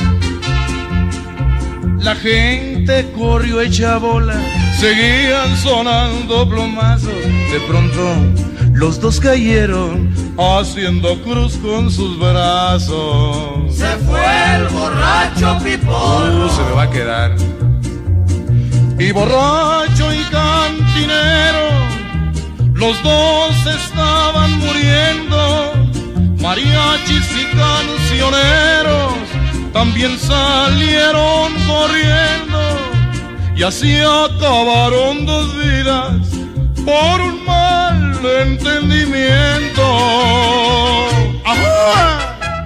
La gente corrió hecha bola, seguían sonando plomazos. De pronto los dos cayeron haciendo cruz con sus brazos. Se fue el borracho piporro. Uh, se me va a quedar. Y borracho y cantinero, los dos estaban muriendo. Mariachis y cancioneros también salieron corriendo. Y así acabaron dos vidas por un mal entendimiento. ¡Ajá!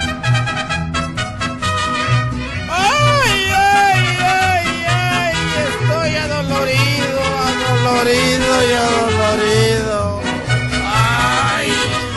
Ay, ay, ay, ay, estoy adolorido, adolorido y adolorido. Ay,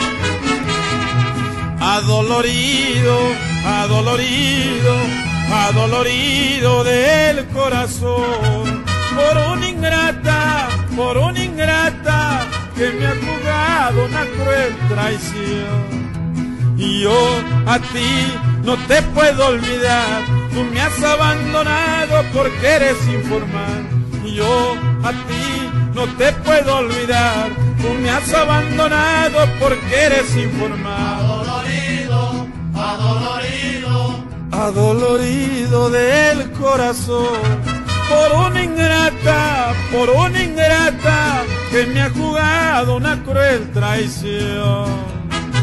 adolorido, adolorido, adolorido del corazón por una ingrata, por una ingrata que me ha jugado una cruel traición. Y yo a ti no te puedo olvidar, tú me has abandonado porque eres informal. Y yo a ti no te puedo olvidar, tú me has abandonado porque eres informal. Adolorido, adolorido, adolorido del corazón por una ingrata, por una ingrata que me ha jugado una cruel traición.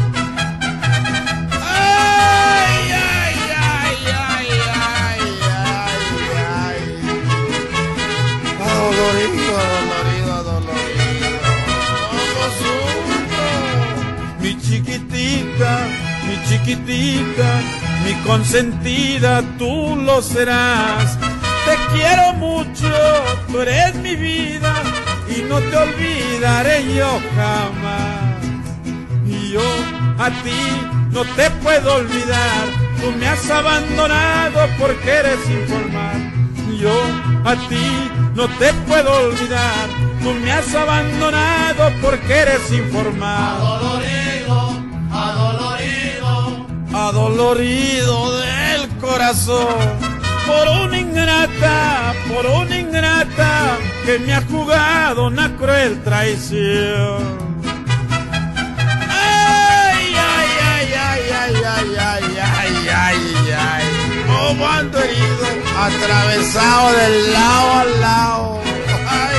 Ay, ay, ay, ay, ay, ay, ay. Adolorido, adolorido, adolorido. ¿Cómo sufro? Mi chiquitita, mi chiquitita, mi consentida, tú lo serás. Te quiero mucho, tú eres mi vida y no te olvidaré yo jamás. Y yo a ti no te puedo olvidar, tú me has abandonado porque eres informal. Y yo a ti no te puedo olvidar, tú me has abandonado porque eres informal. adolorido, adolorido, adolorido del corazón por una ingrata, por una ingrata que me ha jugado una cruel traición. Ay, ay, ay, ay, ay, ay, ay, ay, ay, ay. Cómo ando herido, atravesado de lado a lado. Ay,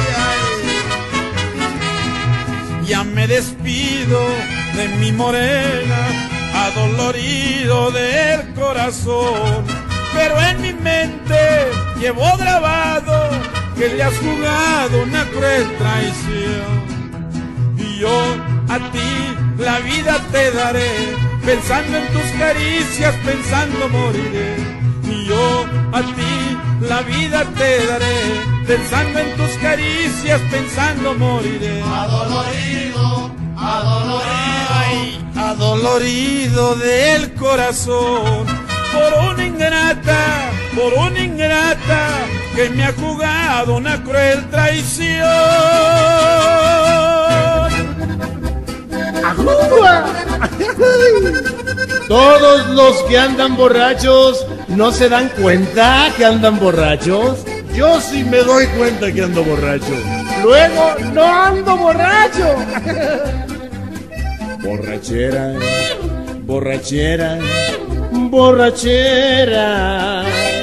ay. Ya me despido de mi morena, adolorido del corazón, pero en mi mente llevo grabado que le has jugado una cruel traición. Y yo a ti la vida te daré, pensando en tus caricias, pensando moriré. Y yo a ti la vida te daré, pensando en tus caricias, pensando moriré. Adolorido, adolorido, ay, adolorido del corazón, por una ingrata, por una ingrata que me ha jugado una cruel traición. Todos los que andan borrachos no se dan cuenta que andan borrachos. Yo sí me doy cuenta que ando borracho. Luego no ando borracho. Borrachera, borrachera, borrachera.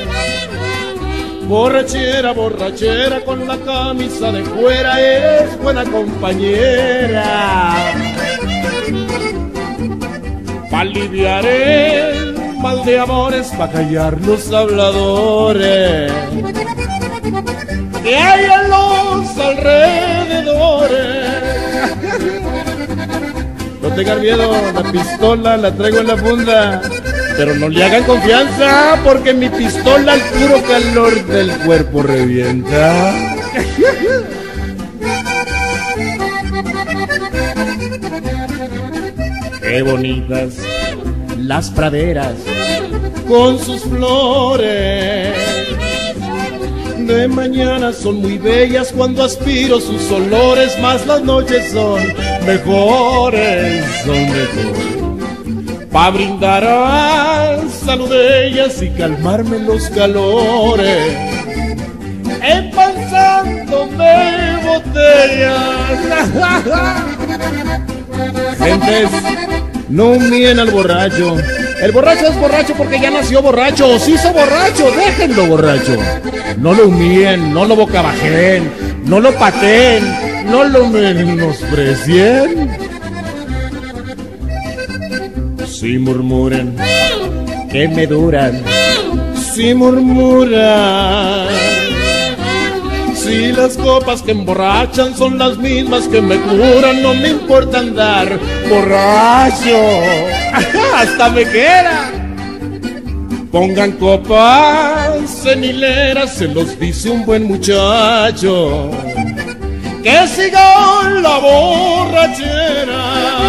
Borrachera, borrachera, con la camisa de fuera eres buena compañera. Pa' aliviar el mal de amores, pa' callar los habladores que hay en los alrededores. No tengan miedo, la pistola la traigo en la funda, pero no le hagan confianza, porque mi pistola al puro calor del cuerpo revienta. Qué bonitas las praderas con sus flores. De mañana son muy bellas cuando aspiro sus olores, más las noches son mejores, son mejores. Pa' brindar al salud de ellas y calmarme los calores, empanzándome botellas. Gentes, no humillen al borracho. El borracho es borracho porque ya nació borracho, o se hizo borracho, déjenlo borracho. No lo humillen, no lo bocabajen, no lo pateen, no lo menosprecien. Si murmuran que me duran, si murmuran, si las copas que emborrachan son las mismas que me curan, no me importa andar borracho, hasta me queda. Pongan copas en hilera, se los dice un buen muchacho, que siga la borrachera.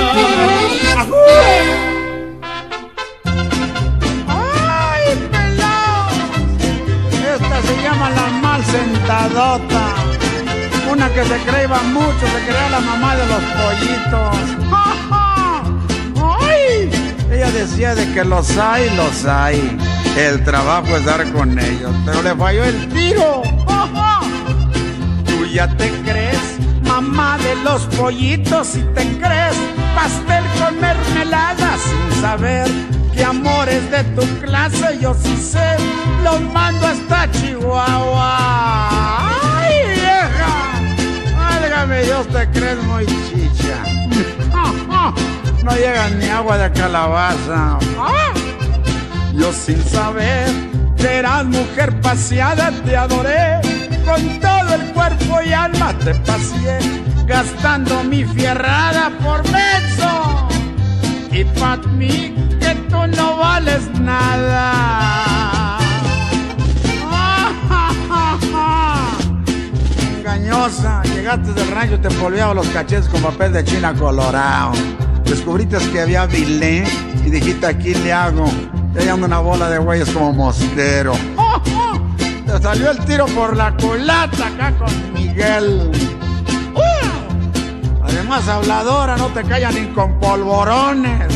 ¡Ay, pelao! Esta se llama la mal sentadota. Una que se creía mucho, se creía la mamá de los pollitos. ¡Ay! Ella decía de que los hay, los hay. El trabajo es dar con ellos, pero le falló el tiro. Tú ya te crees mamá de los pollitos y te crees pastel con mermelada sin saber que amores de tu clase yo sí sé, los mando hasta Chihuahua. ¡Ay, vieja! Válgame Dios, te crees muy chicha. No llega ni agua de calabaza. Yo sin saber que eras mujer paseada te adoré, con todo el cuerpo y alma te paseé, gastando mi fierrada por menso. Y pa' mí que tú no vales nada. Engañosa, llegaste del rancho, te polveaba los cachetes con papel de China colorado. Descubriste que había vilé y dijiste, aquí le hago. Y ahí anda una bola de güeyes como mosquero. Te salió el tiro por la culata acá con Miguel. Además habladora, no te callan ni con polvorones.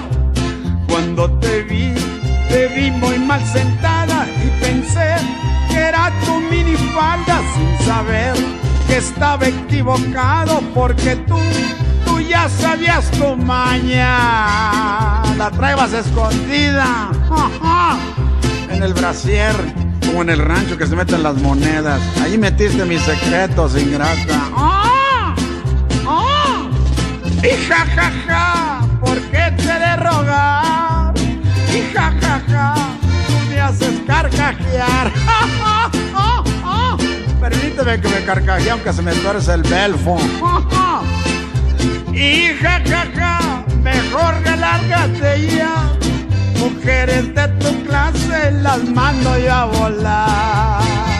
Cuando te vi, te vi muy mal sentada y pensé que era tu minifalda, sin saber que estaba equivocado, porque tú, tú ya sabías tu maña. La traebas escondida en el brasier, como en el rancho que se meten las monedas. Ahí metiste mis secretos, ingrata. ¡Ah! ¡Ah! Y ja, ja, ja, ¿por qué te he de rogar? Y ja, ja, ja, tú me haces carcajear. ¡Ja, ja, ja, ja! Permíteme que me carcajee aunque se me tuerce el belfo. ¡Ja, ja! Y ja, ja, ja, mejor relárgate ya. Mujeres de tu clase las mando yo a volar.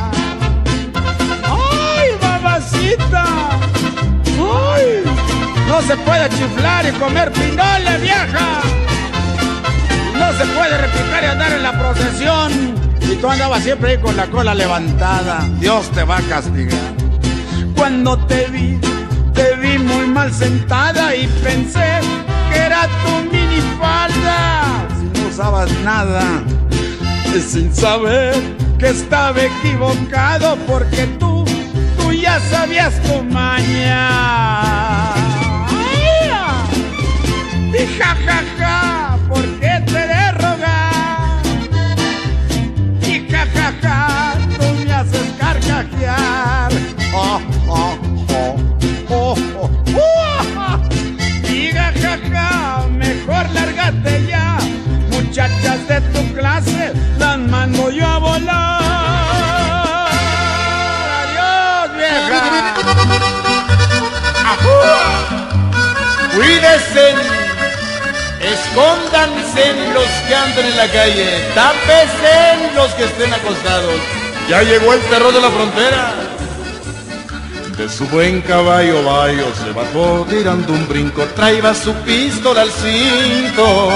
¡Ay, mamacita! ¡Ay! No se puede chiflar y comer pinole, vieja. No se puede repicar y andar en la procesión. Y tú andabas siempre ahí con la cola levantada. Dios te va a castigar. Cuando te vi, te vi muy mal sentada y pensé que era tu minifalda. Si no usabas nada, sin saber que estaba equivocado, porque tú, tú ya sabías tu maña. Y ja, ja, ja, ¿por qué te he de rogar? Y ja, ja, ja, tú me haces carcajear. Oh, oh, oh, oh, oh, uh, y ja, ja, ja, mejor lárgate ya. Muchachas de tu clase las mando yo a volar. Adiós, vieja. ¡Ajú! Cuídense. Escóndanse en los que andan en la calle, tápese en los que estén acostados. Ya llegó el terror de la frontera. De su buen caballo Bayo se bajó tirando un brinco, traía su pistola al cinto.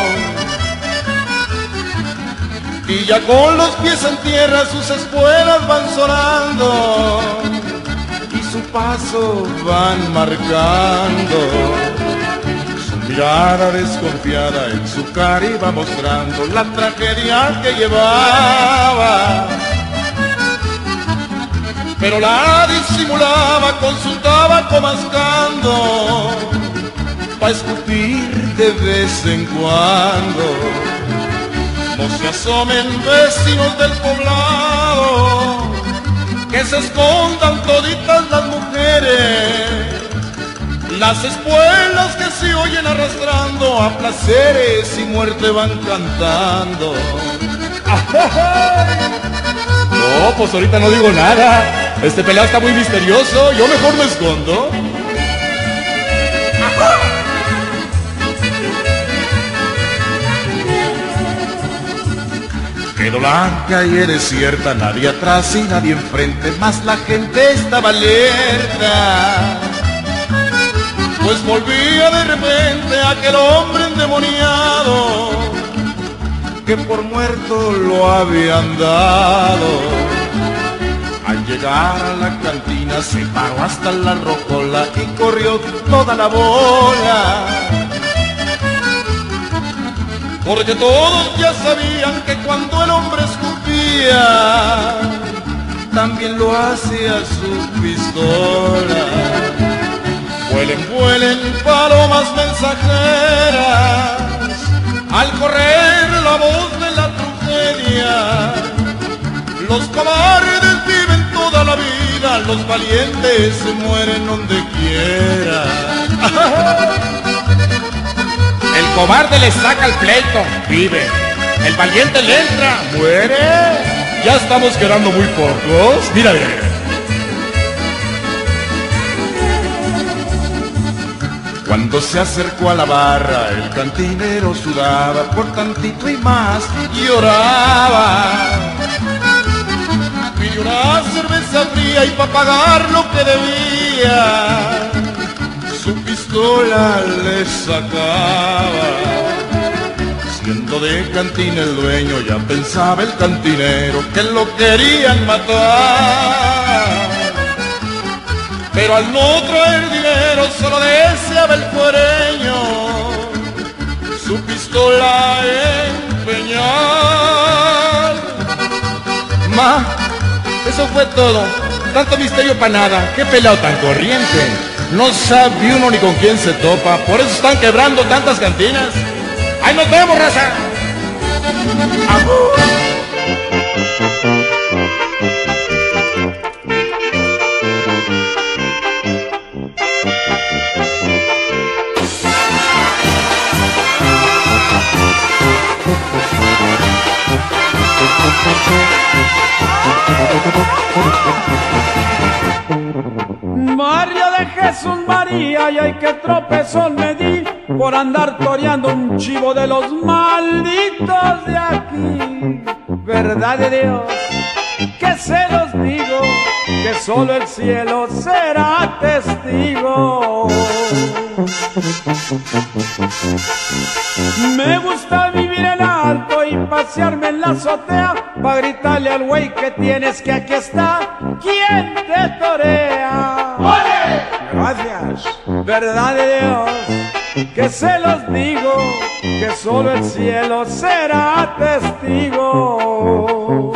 Y ya con los pies en tierra sus espuelas van sonando y su paso van marcando. Mirada desconfiada en su cara iba mostrando la tragedia que llevaba, pero la disimulaba con su tabaco mascando, pa' escupir de vez en cuando. No se asomen vecinos del poblado, que se escondan toditas las mujeres. Las espuelas que se oyen arrastrando a placeres y muerte van cantando. No, pues ahorita no digo nada. Este pelado está muy misterioso. Yo mejor me escondo. Quedó la calle desierta, nadie atrás y nadie enfrente, más la gente estaba alerta. Pues volvía de repente aquel hombre endemoniado que por muerto lo habían dado. Al llegar a la cantina se paró hasta la rocola y corrió toda la bola, porque todos ya sabían que cuando el hombre escupía también lo hacía su pistola. Vuelen, vuelen palomas mensajeras al correr la voz de la tragedia. Los cobardes viven toda la vida, los valientes se mueren donde quiera. El cobarde le saca el pleito, vive. El valiente le entra, muere. Ya estamos quedando muy pocos. Mira, mira. Cuando se acercó a la barra, el cantinero sudaba por tantito y más lloraba. Pidió una cerveza fría y para pagar lo que debía, su pistola le sacaba. Siendo de cantina el dueño, ya pensaba el cantinero que lo querían matar. Pero al no traer dinero solo deseaba el cuereño su pistola empeñar. Ma, Eso fue todo. Tanto misterio para nada. Qué pelado tan corriente. No sabe uno ni con quién se topa. Por eso están quebrando tantas cantinas. ¡Ahí nos vemos, raza! ¡Ajú! Mario de Jesús María, y ay que tropezón me di por andar toreando un chivo de los malditos de aquí. Verdad de Dios, que se los digo, que solo el cielo será testigo. Me gusta vivir en alto y pasearme en la azotea, pa' gritarle al güey que tienes que aquí está quien te torea. ¡Ole! Gracias. Verdad de Dios, que se los digo, que solo el cielo será testigo.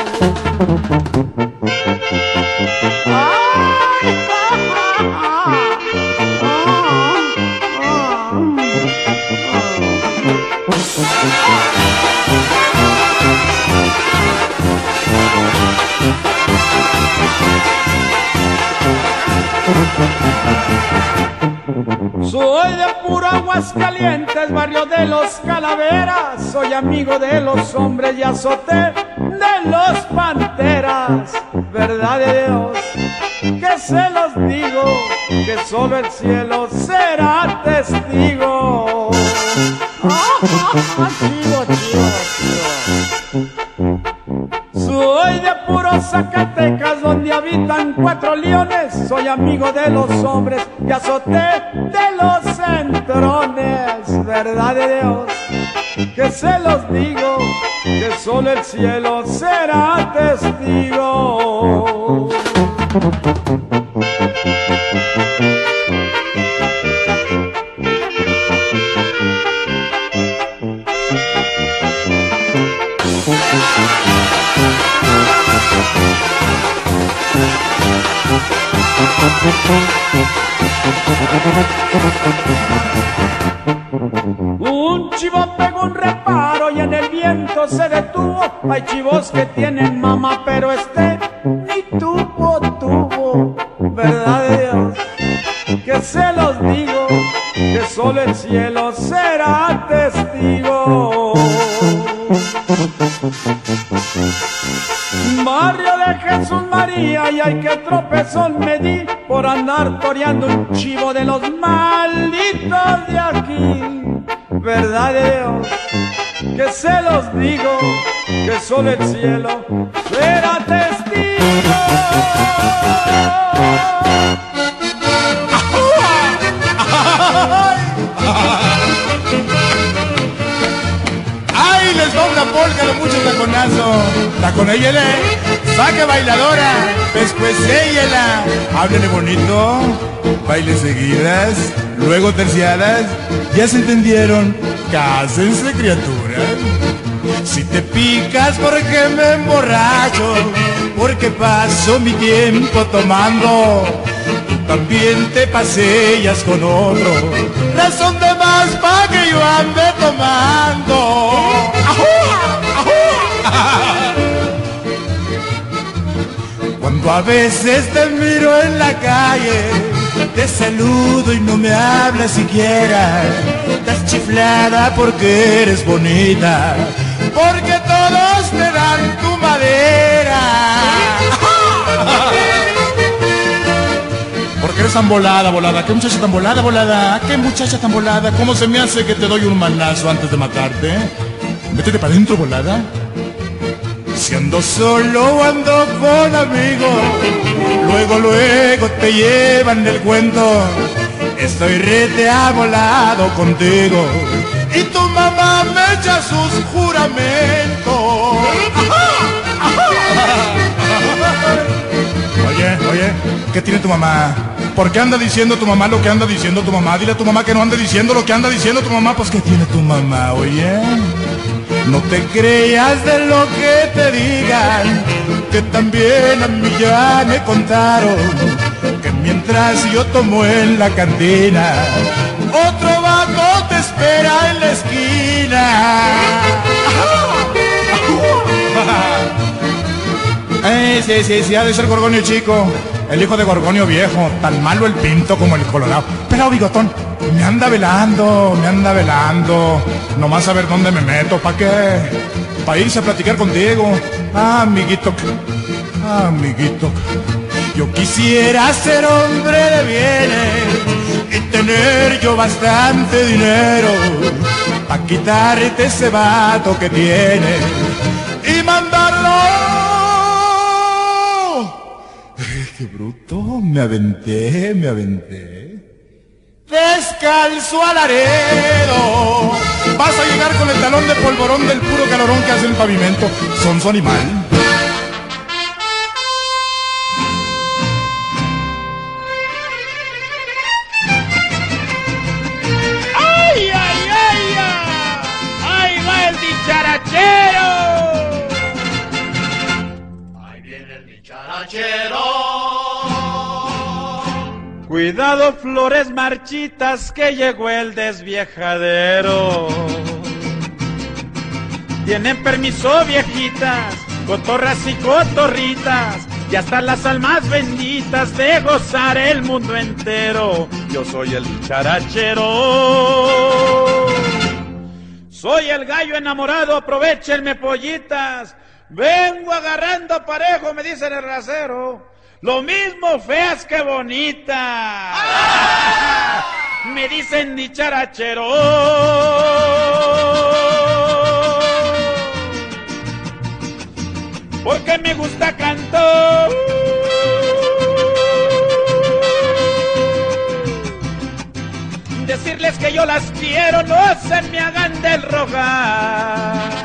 Soy de puro Aguascalientes, barrio de los Calaveras. Soy amigo de los hombres y azoté de los Panteras. Verdad de Dios, que se los digo, que solo el cielo será testigo. Chivo, chivo, chivo. Soy de puro Zacatecas, donde habitan cuatro leones. Soy amigo de los hombres y azoté de los centrones. Verdad de Dios, que se los digo, que solo el cielo será testigo. Un chivo pegó un reparo y en el viento se detuvo. Hay chivos que tienen mamá, pero este ni tuvo, tuvo. Verdad de Dios, que se los digo, que solo el cielo será testigo. Barrio de Jesús María, y ay que tropezón me di por andar toreando un chivo de los malditos de aquí. Verdad de Dios, que se los digo, que solo el cielo será testigo. ¡Ay, les va una polca de mucho taconazo! ¡Taconayele! ¡Saque bailadora! ¡Pescuecéyela! ¡Háblele bonito! Baile seguidas, luego terciadas. ¿Ya se entendieron? ¡Cásense, criaturas! Si te picas porque me emborracho, porque paso mi tiempo tomando, tú también te paseas con otro, razón de más pa' que yo ande tomando. ¡Ajú! ¡Ajú! Cuando a veces te miro en la calle, te saludo y no me hablas siquiera, estás chiflada porque eres bonita, porque todos te dan tu madera. ¿Por qué eres tan volada, volada? ¿Qué muchacha tan volada, volada? ¿Qué muchacha tan volada? ¿Cómo se me hace que te doy un manazo antes de matarte? Métete para adentro, volada. Si ando solo o ando con amigos, luego, luego te llevan del cuento. Estoy rete abolado contigo y tu mamá me echa sus juramentos. Oye, oye, ¿qué tiene tu mamá? ¿Por qué anda diciendo tu mamá lo que anda diciendo tu mamá? Dile a tu mamá que no ande diciendo lo que anda diciendo tu mamá. Pues ¿qué tiene tu mamá, oye? No te creas de lo que te digan, que también a mí ya me contaron que mientras yo tomo en la cantina, otro vato te espera en la esquina. Eh, sí, sí, sí, ha de ser Gorgonio chico, el hijo de Gorgonio viejo, tan malo el pinto como el colorado. Pero bigotón, me anda velando, me anda velando, nomás a ver dónde me meto, ¿pa' qué? Pa' irse a platicar contigo. Ah, amiguito, ah, amiguito, yo quisiera ser hombre de bienes y tener yo bastante dinero pa' quitarte ese vato que tienes y mandarlo. ¡Qué bruto! Me aventé, me aventé. Descalzo al Laredo. Vas a llegar con el talón de polvorón del puro calorón que hace el pavimento. Son su animal. ¡Ay, ay, ay! ¡Ahí va el dicharachero! Ahí viene el dicharachero. Cuidado, flores marchitas, que llegó el desviejadero. Tienen permiso, viejitas, cotorras y cotorritas, y hasta las almas benditas de gozar el mundo entero. Yo soy el dicharachero. Soy el gallo enamorado, aprovechenme, pollitas. Vengo agarrando parejo, me dicen el rasero. Lo mismo feas que bonitas. ¡Ah! Me dicen dicharachero. Porque me gusta cantar. Decirles que yo las quiero, no se me hagan del rogar.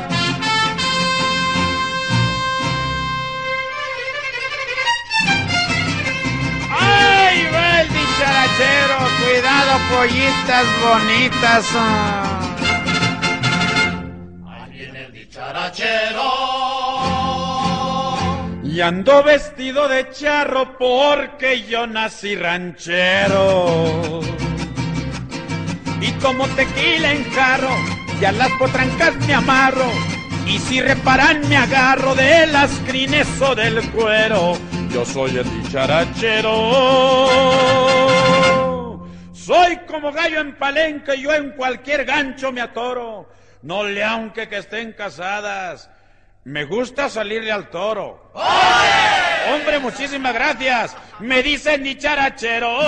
¡Ay, va el dicharachero! Cuidado, pollitas bonitas. Ahí viene el dicharachero. Y ando vestido de charro porque yo nací ranchero. Y como tequila en jarro, y a las potrancas me amarro. Y si reparan me agarro de las crines o del cuero. Yo soy el dicharachero. Soy como gallo en palenque, yo en cualquier gancho me atoro. No le aunque que estén casadas, me gusta salirle al toro. ¡Oye! Hombre, muchísimas gracias. Me dicen dicharachero.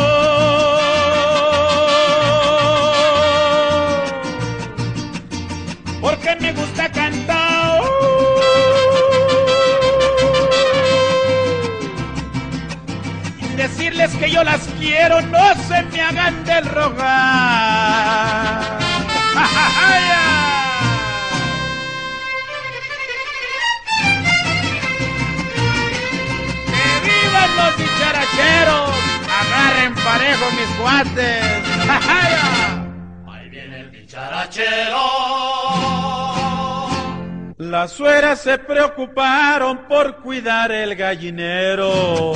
Porque me gusta cantar. Decirles que yo las quiero, no se me hagan del rogar. ¡Que vivan los dicharacheros! Agarren parejo mis guantes. Ahí viene el dicharachero. Las sueras se preocuparon por cuidar el gallinero.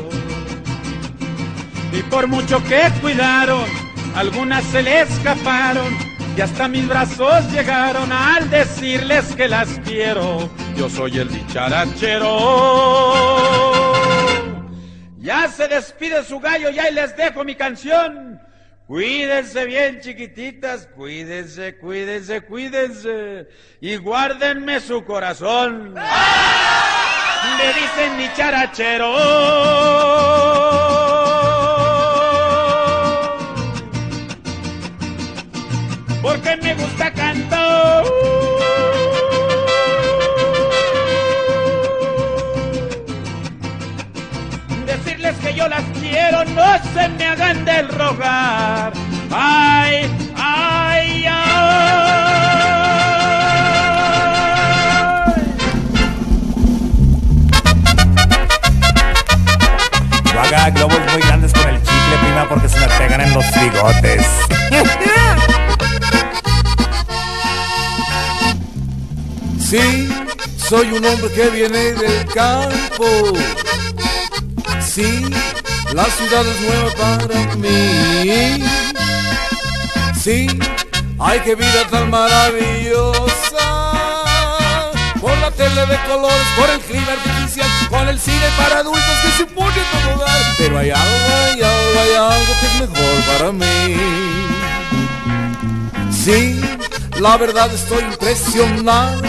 Y por mucho que cuidaron, algunas se le escaparon y hasta mis brazos llegaron al decirles que las quiero. Yo soy el dicharachero. Ya se despide su gallo y ahí les dejo mi canción. Cuídense bien, chiquititas, cuídense, cuídense, cuídense y guárdenme su corazón. Me dicen dicharachero. Porque me gusta cantar. Decirles que yo las quiero, no se me hagan del rogar. Ay, ay, ay. No haga globos muy grandes con el chicle, prima, porque se me pegan en los bigotes. Sí, soy un hombre que viene del campo. Sí, la ciudad es nueva para mí. Sí, ay, qué vida tan maravillosa. Por la tele de colores, por el clima artificial, con el cine para adultos que se pone en todo lugar. Pero hay algo, hay algo, hay algo que es mejor para mí. Sí, la verdad estoy impresionado.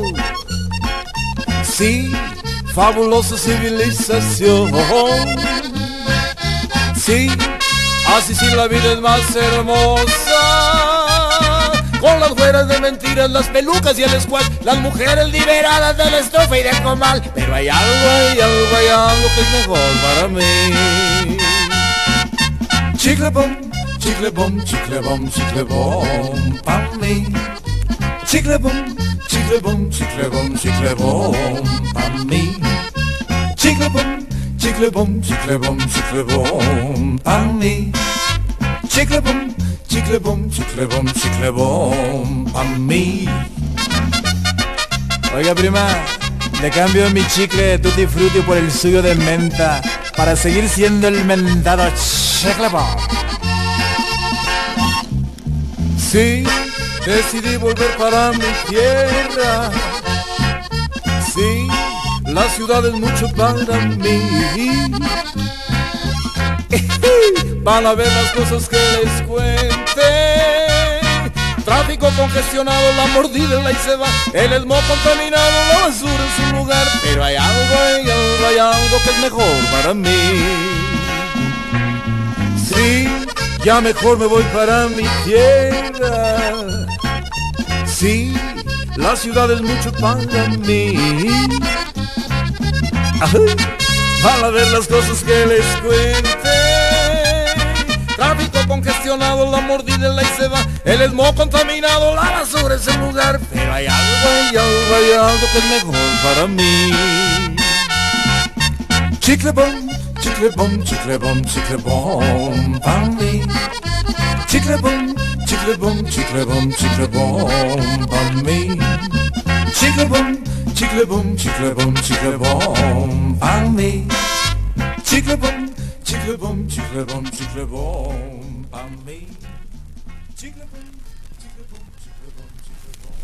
Sí, fabulosa civilización. Sí, así sí la vida es más hermosa. Con las güeras de mentiras, las pelucas y el squash, las mujeres liberadas de la estofa y del comal. Pero hay algo, hay algo, hay algo que es mejor para mí. Chicle bom, chicle bom, chicle bom, chicle bom, pa' mí. Chicle bom, chicle bom, chicle bom, chicle bom, pa' mí. Chicle bom, chicle bom, chicle bom, chicle bom, pa' mí. Chicle bom, chicle bom, chicle bom, chicle bom, pa' mí. Oiga, prima, le cambio mi chicle de Tutti Frutti por el suyo de menta para seguir siendo el mentado chicle bom. Sí, decidí volver para mi tierra. Sí, la ciudad es mucho para mí. Van a ver las cosas que les cuente. Tráfico congestionado, la mordida la y se va. El smog contaminado, la basura en su lugar. Pero hay algo, hay algo, hay algo que es mejor para mí. Sí, ya mejor me voy para mi tierra. Sí, la ciudad es mucho para mí. Ay, van a ver las cosas que les cuente. Tráfico congestionado, la mordida la y se va. El smog contaminado, la basura en su lugar. Pero hay algo, hay algo, hay algo que es mejor para mí. Chicle bom, chicle bom, chicle bom, chicle bom, pa' mí. Chicle bom, chicle bom, chicle bom, chicle bom, pa' mí. Chicle bom, chicle bom, chicle bom, chicle bom, pa' mí. Chicle bom, chicle bom, chicle bom, chicle bom, pa' mí. Chicle bom, chicle bom, chicle bom, chicle bom.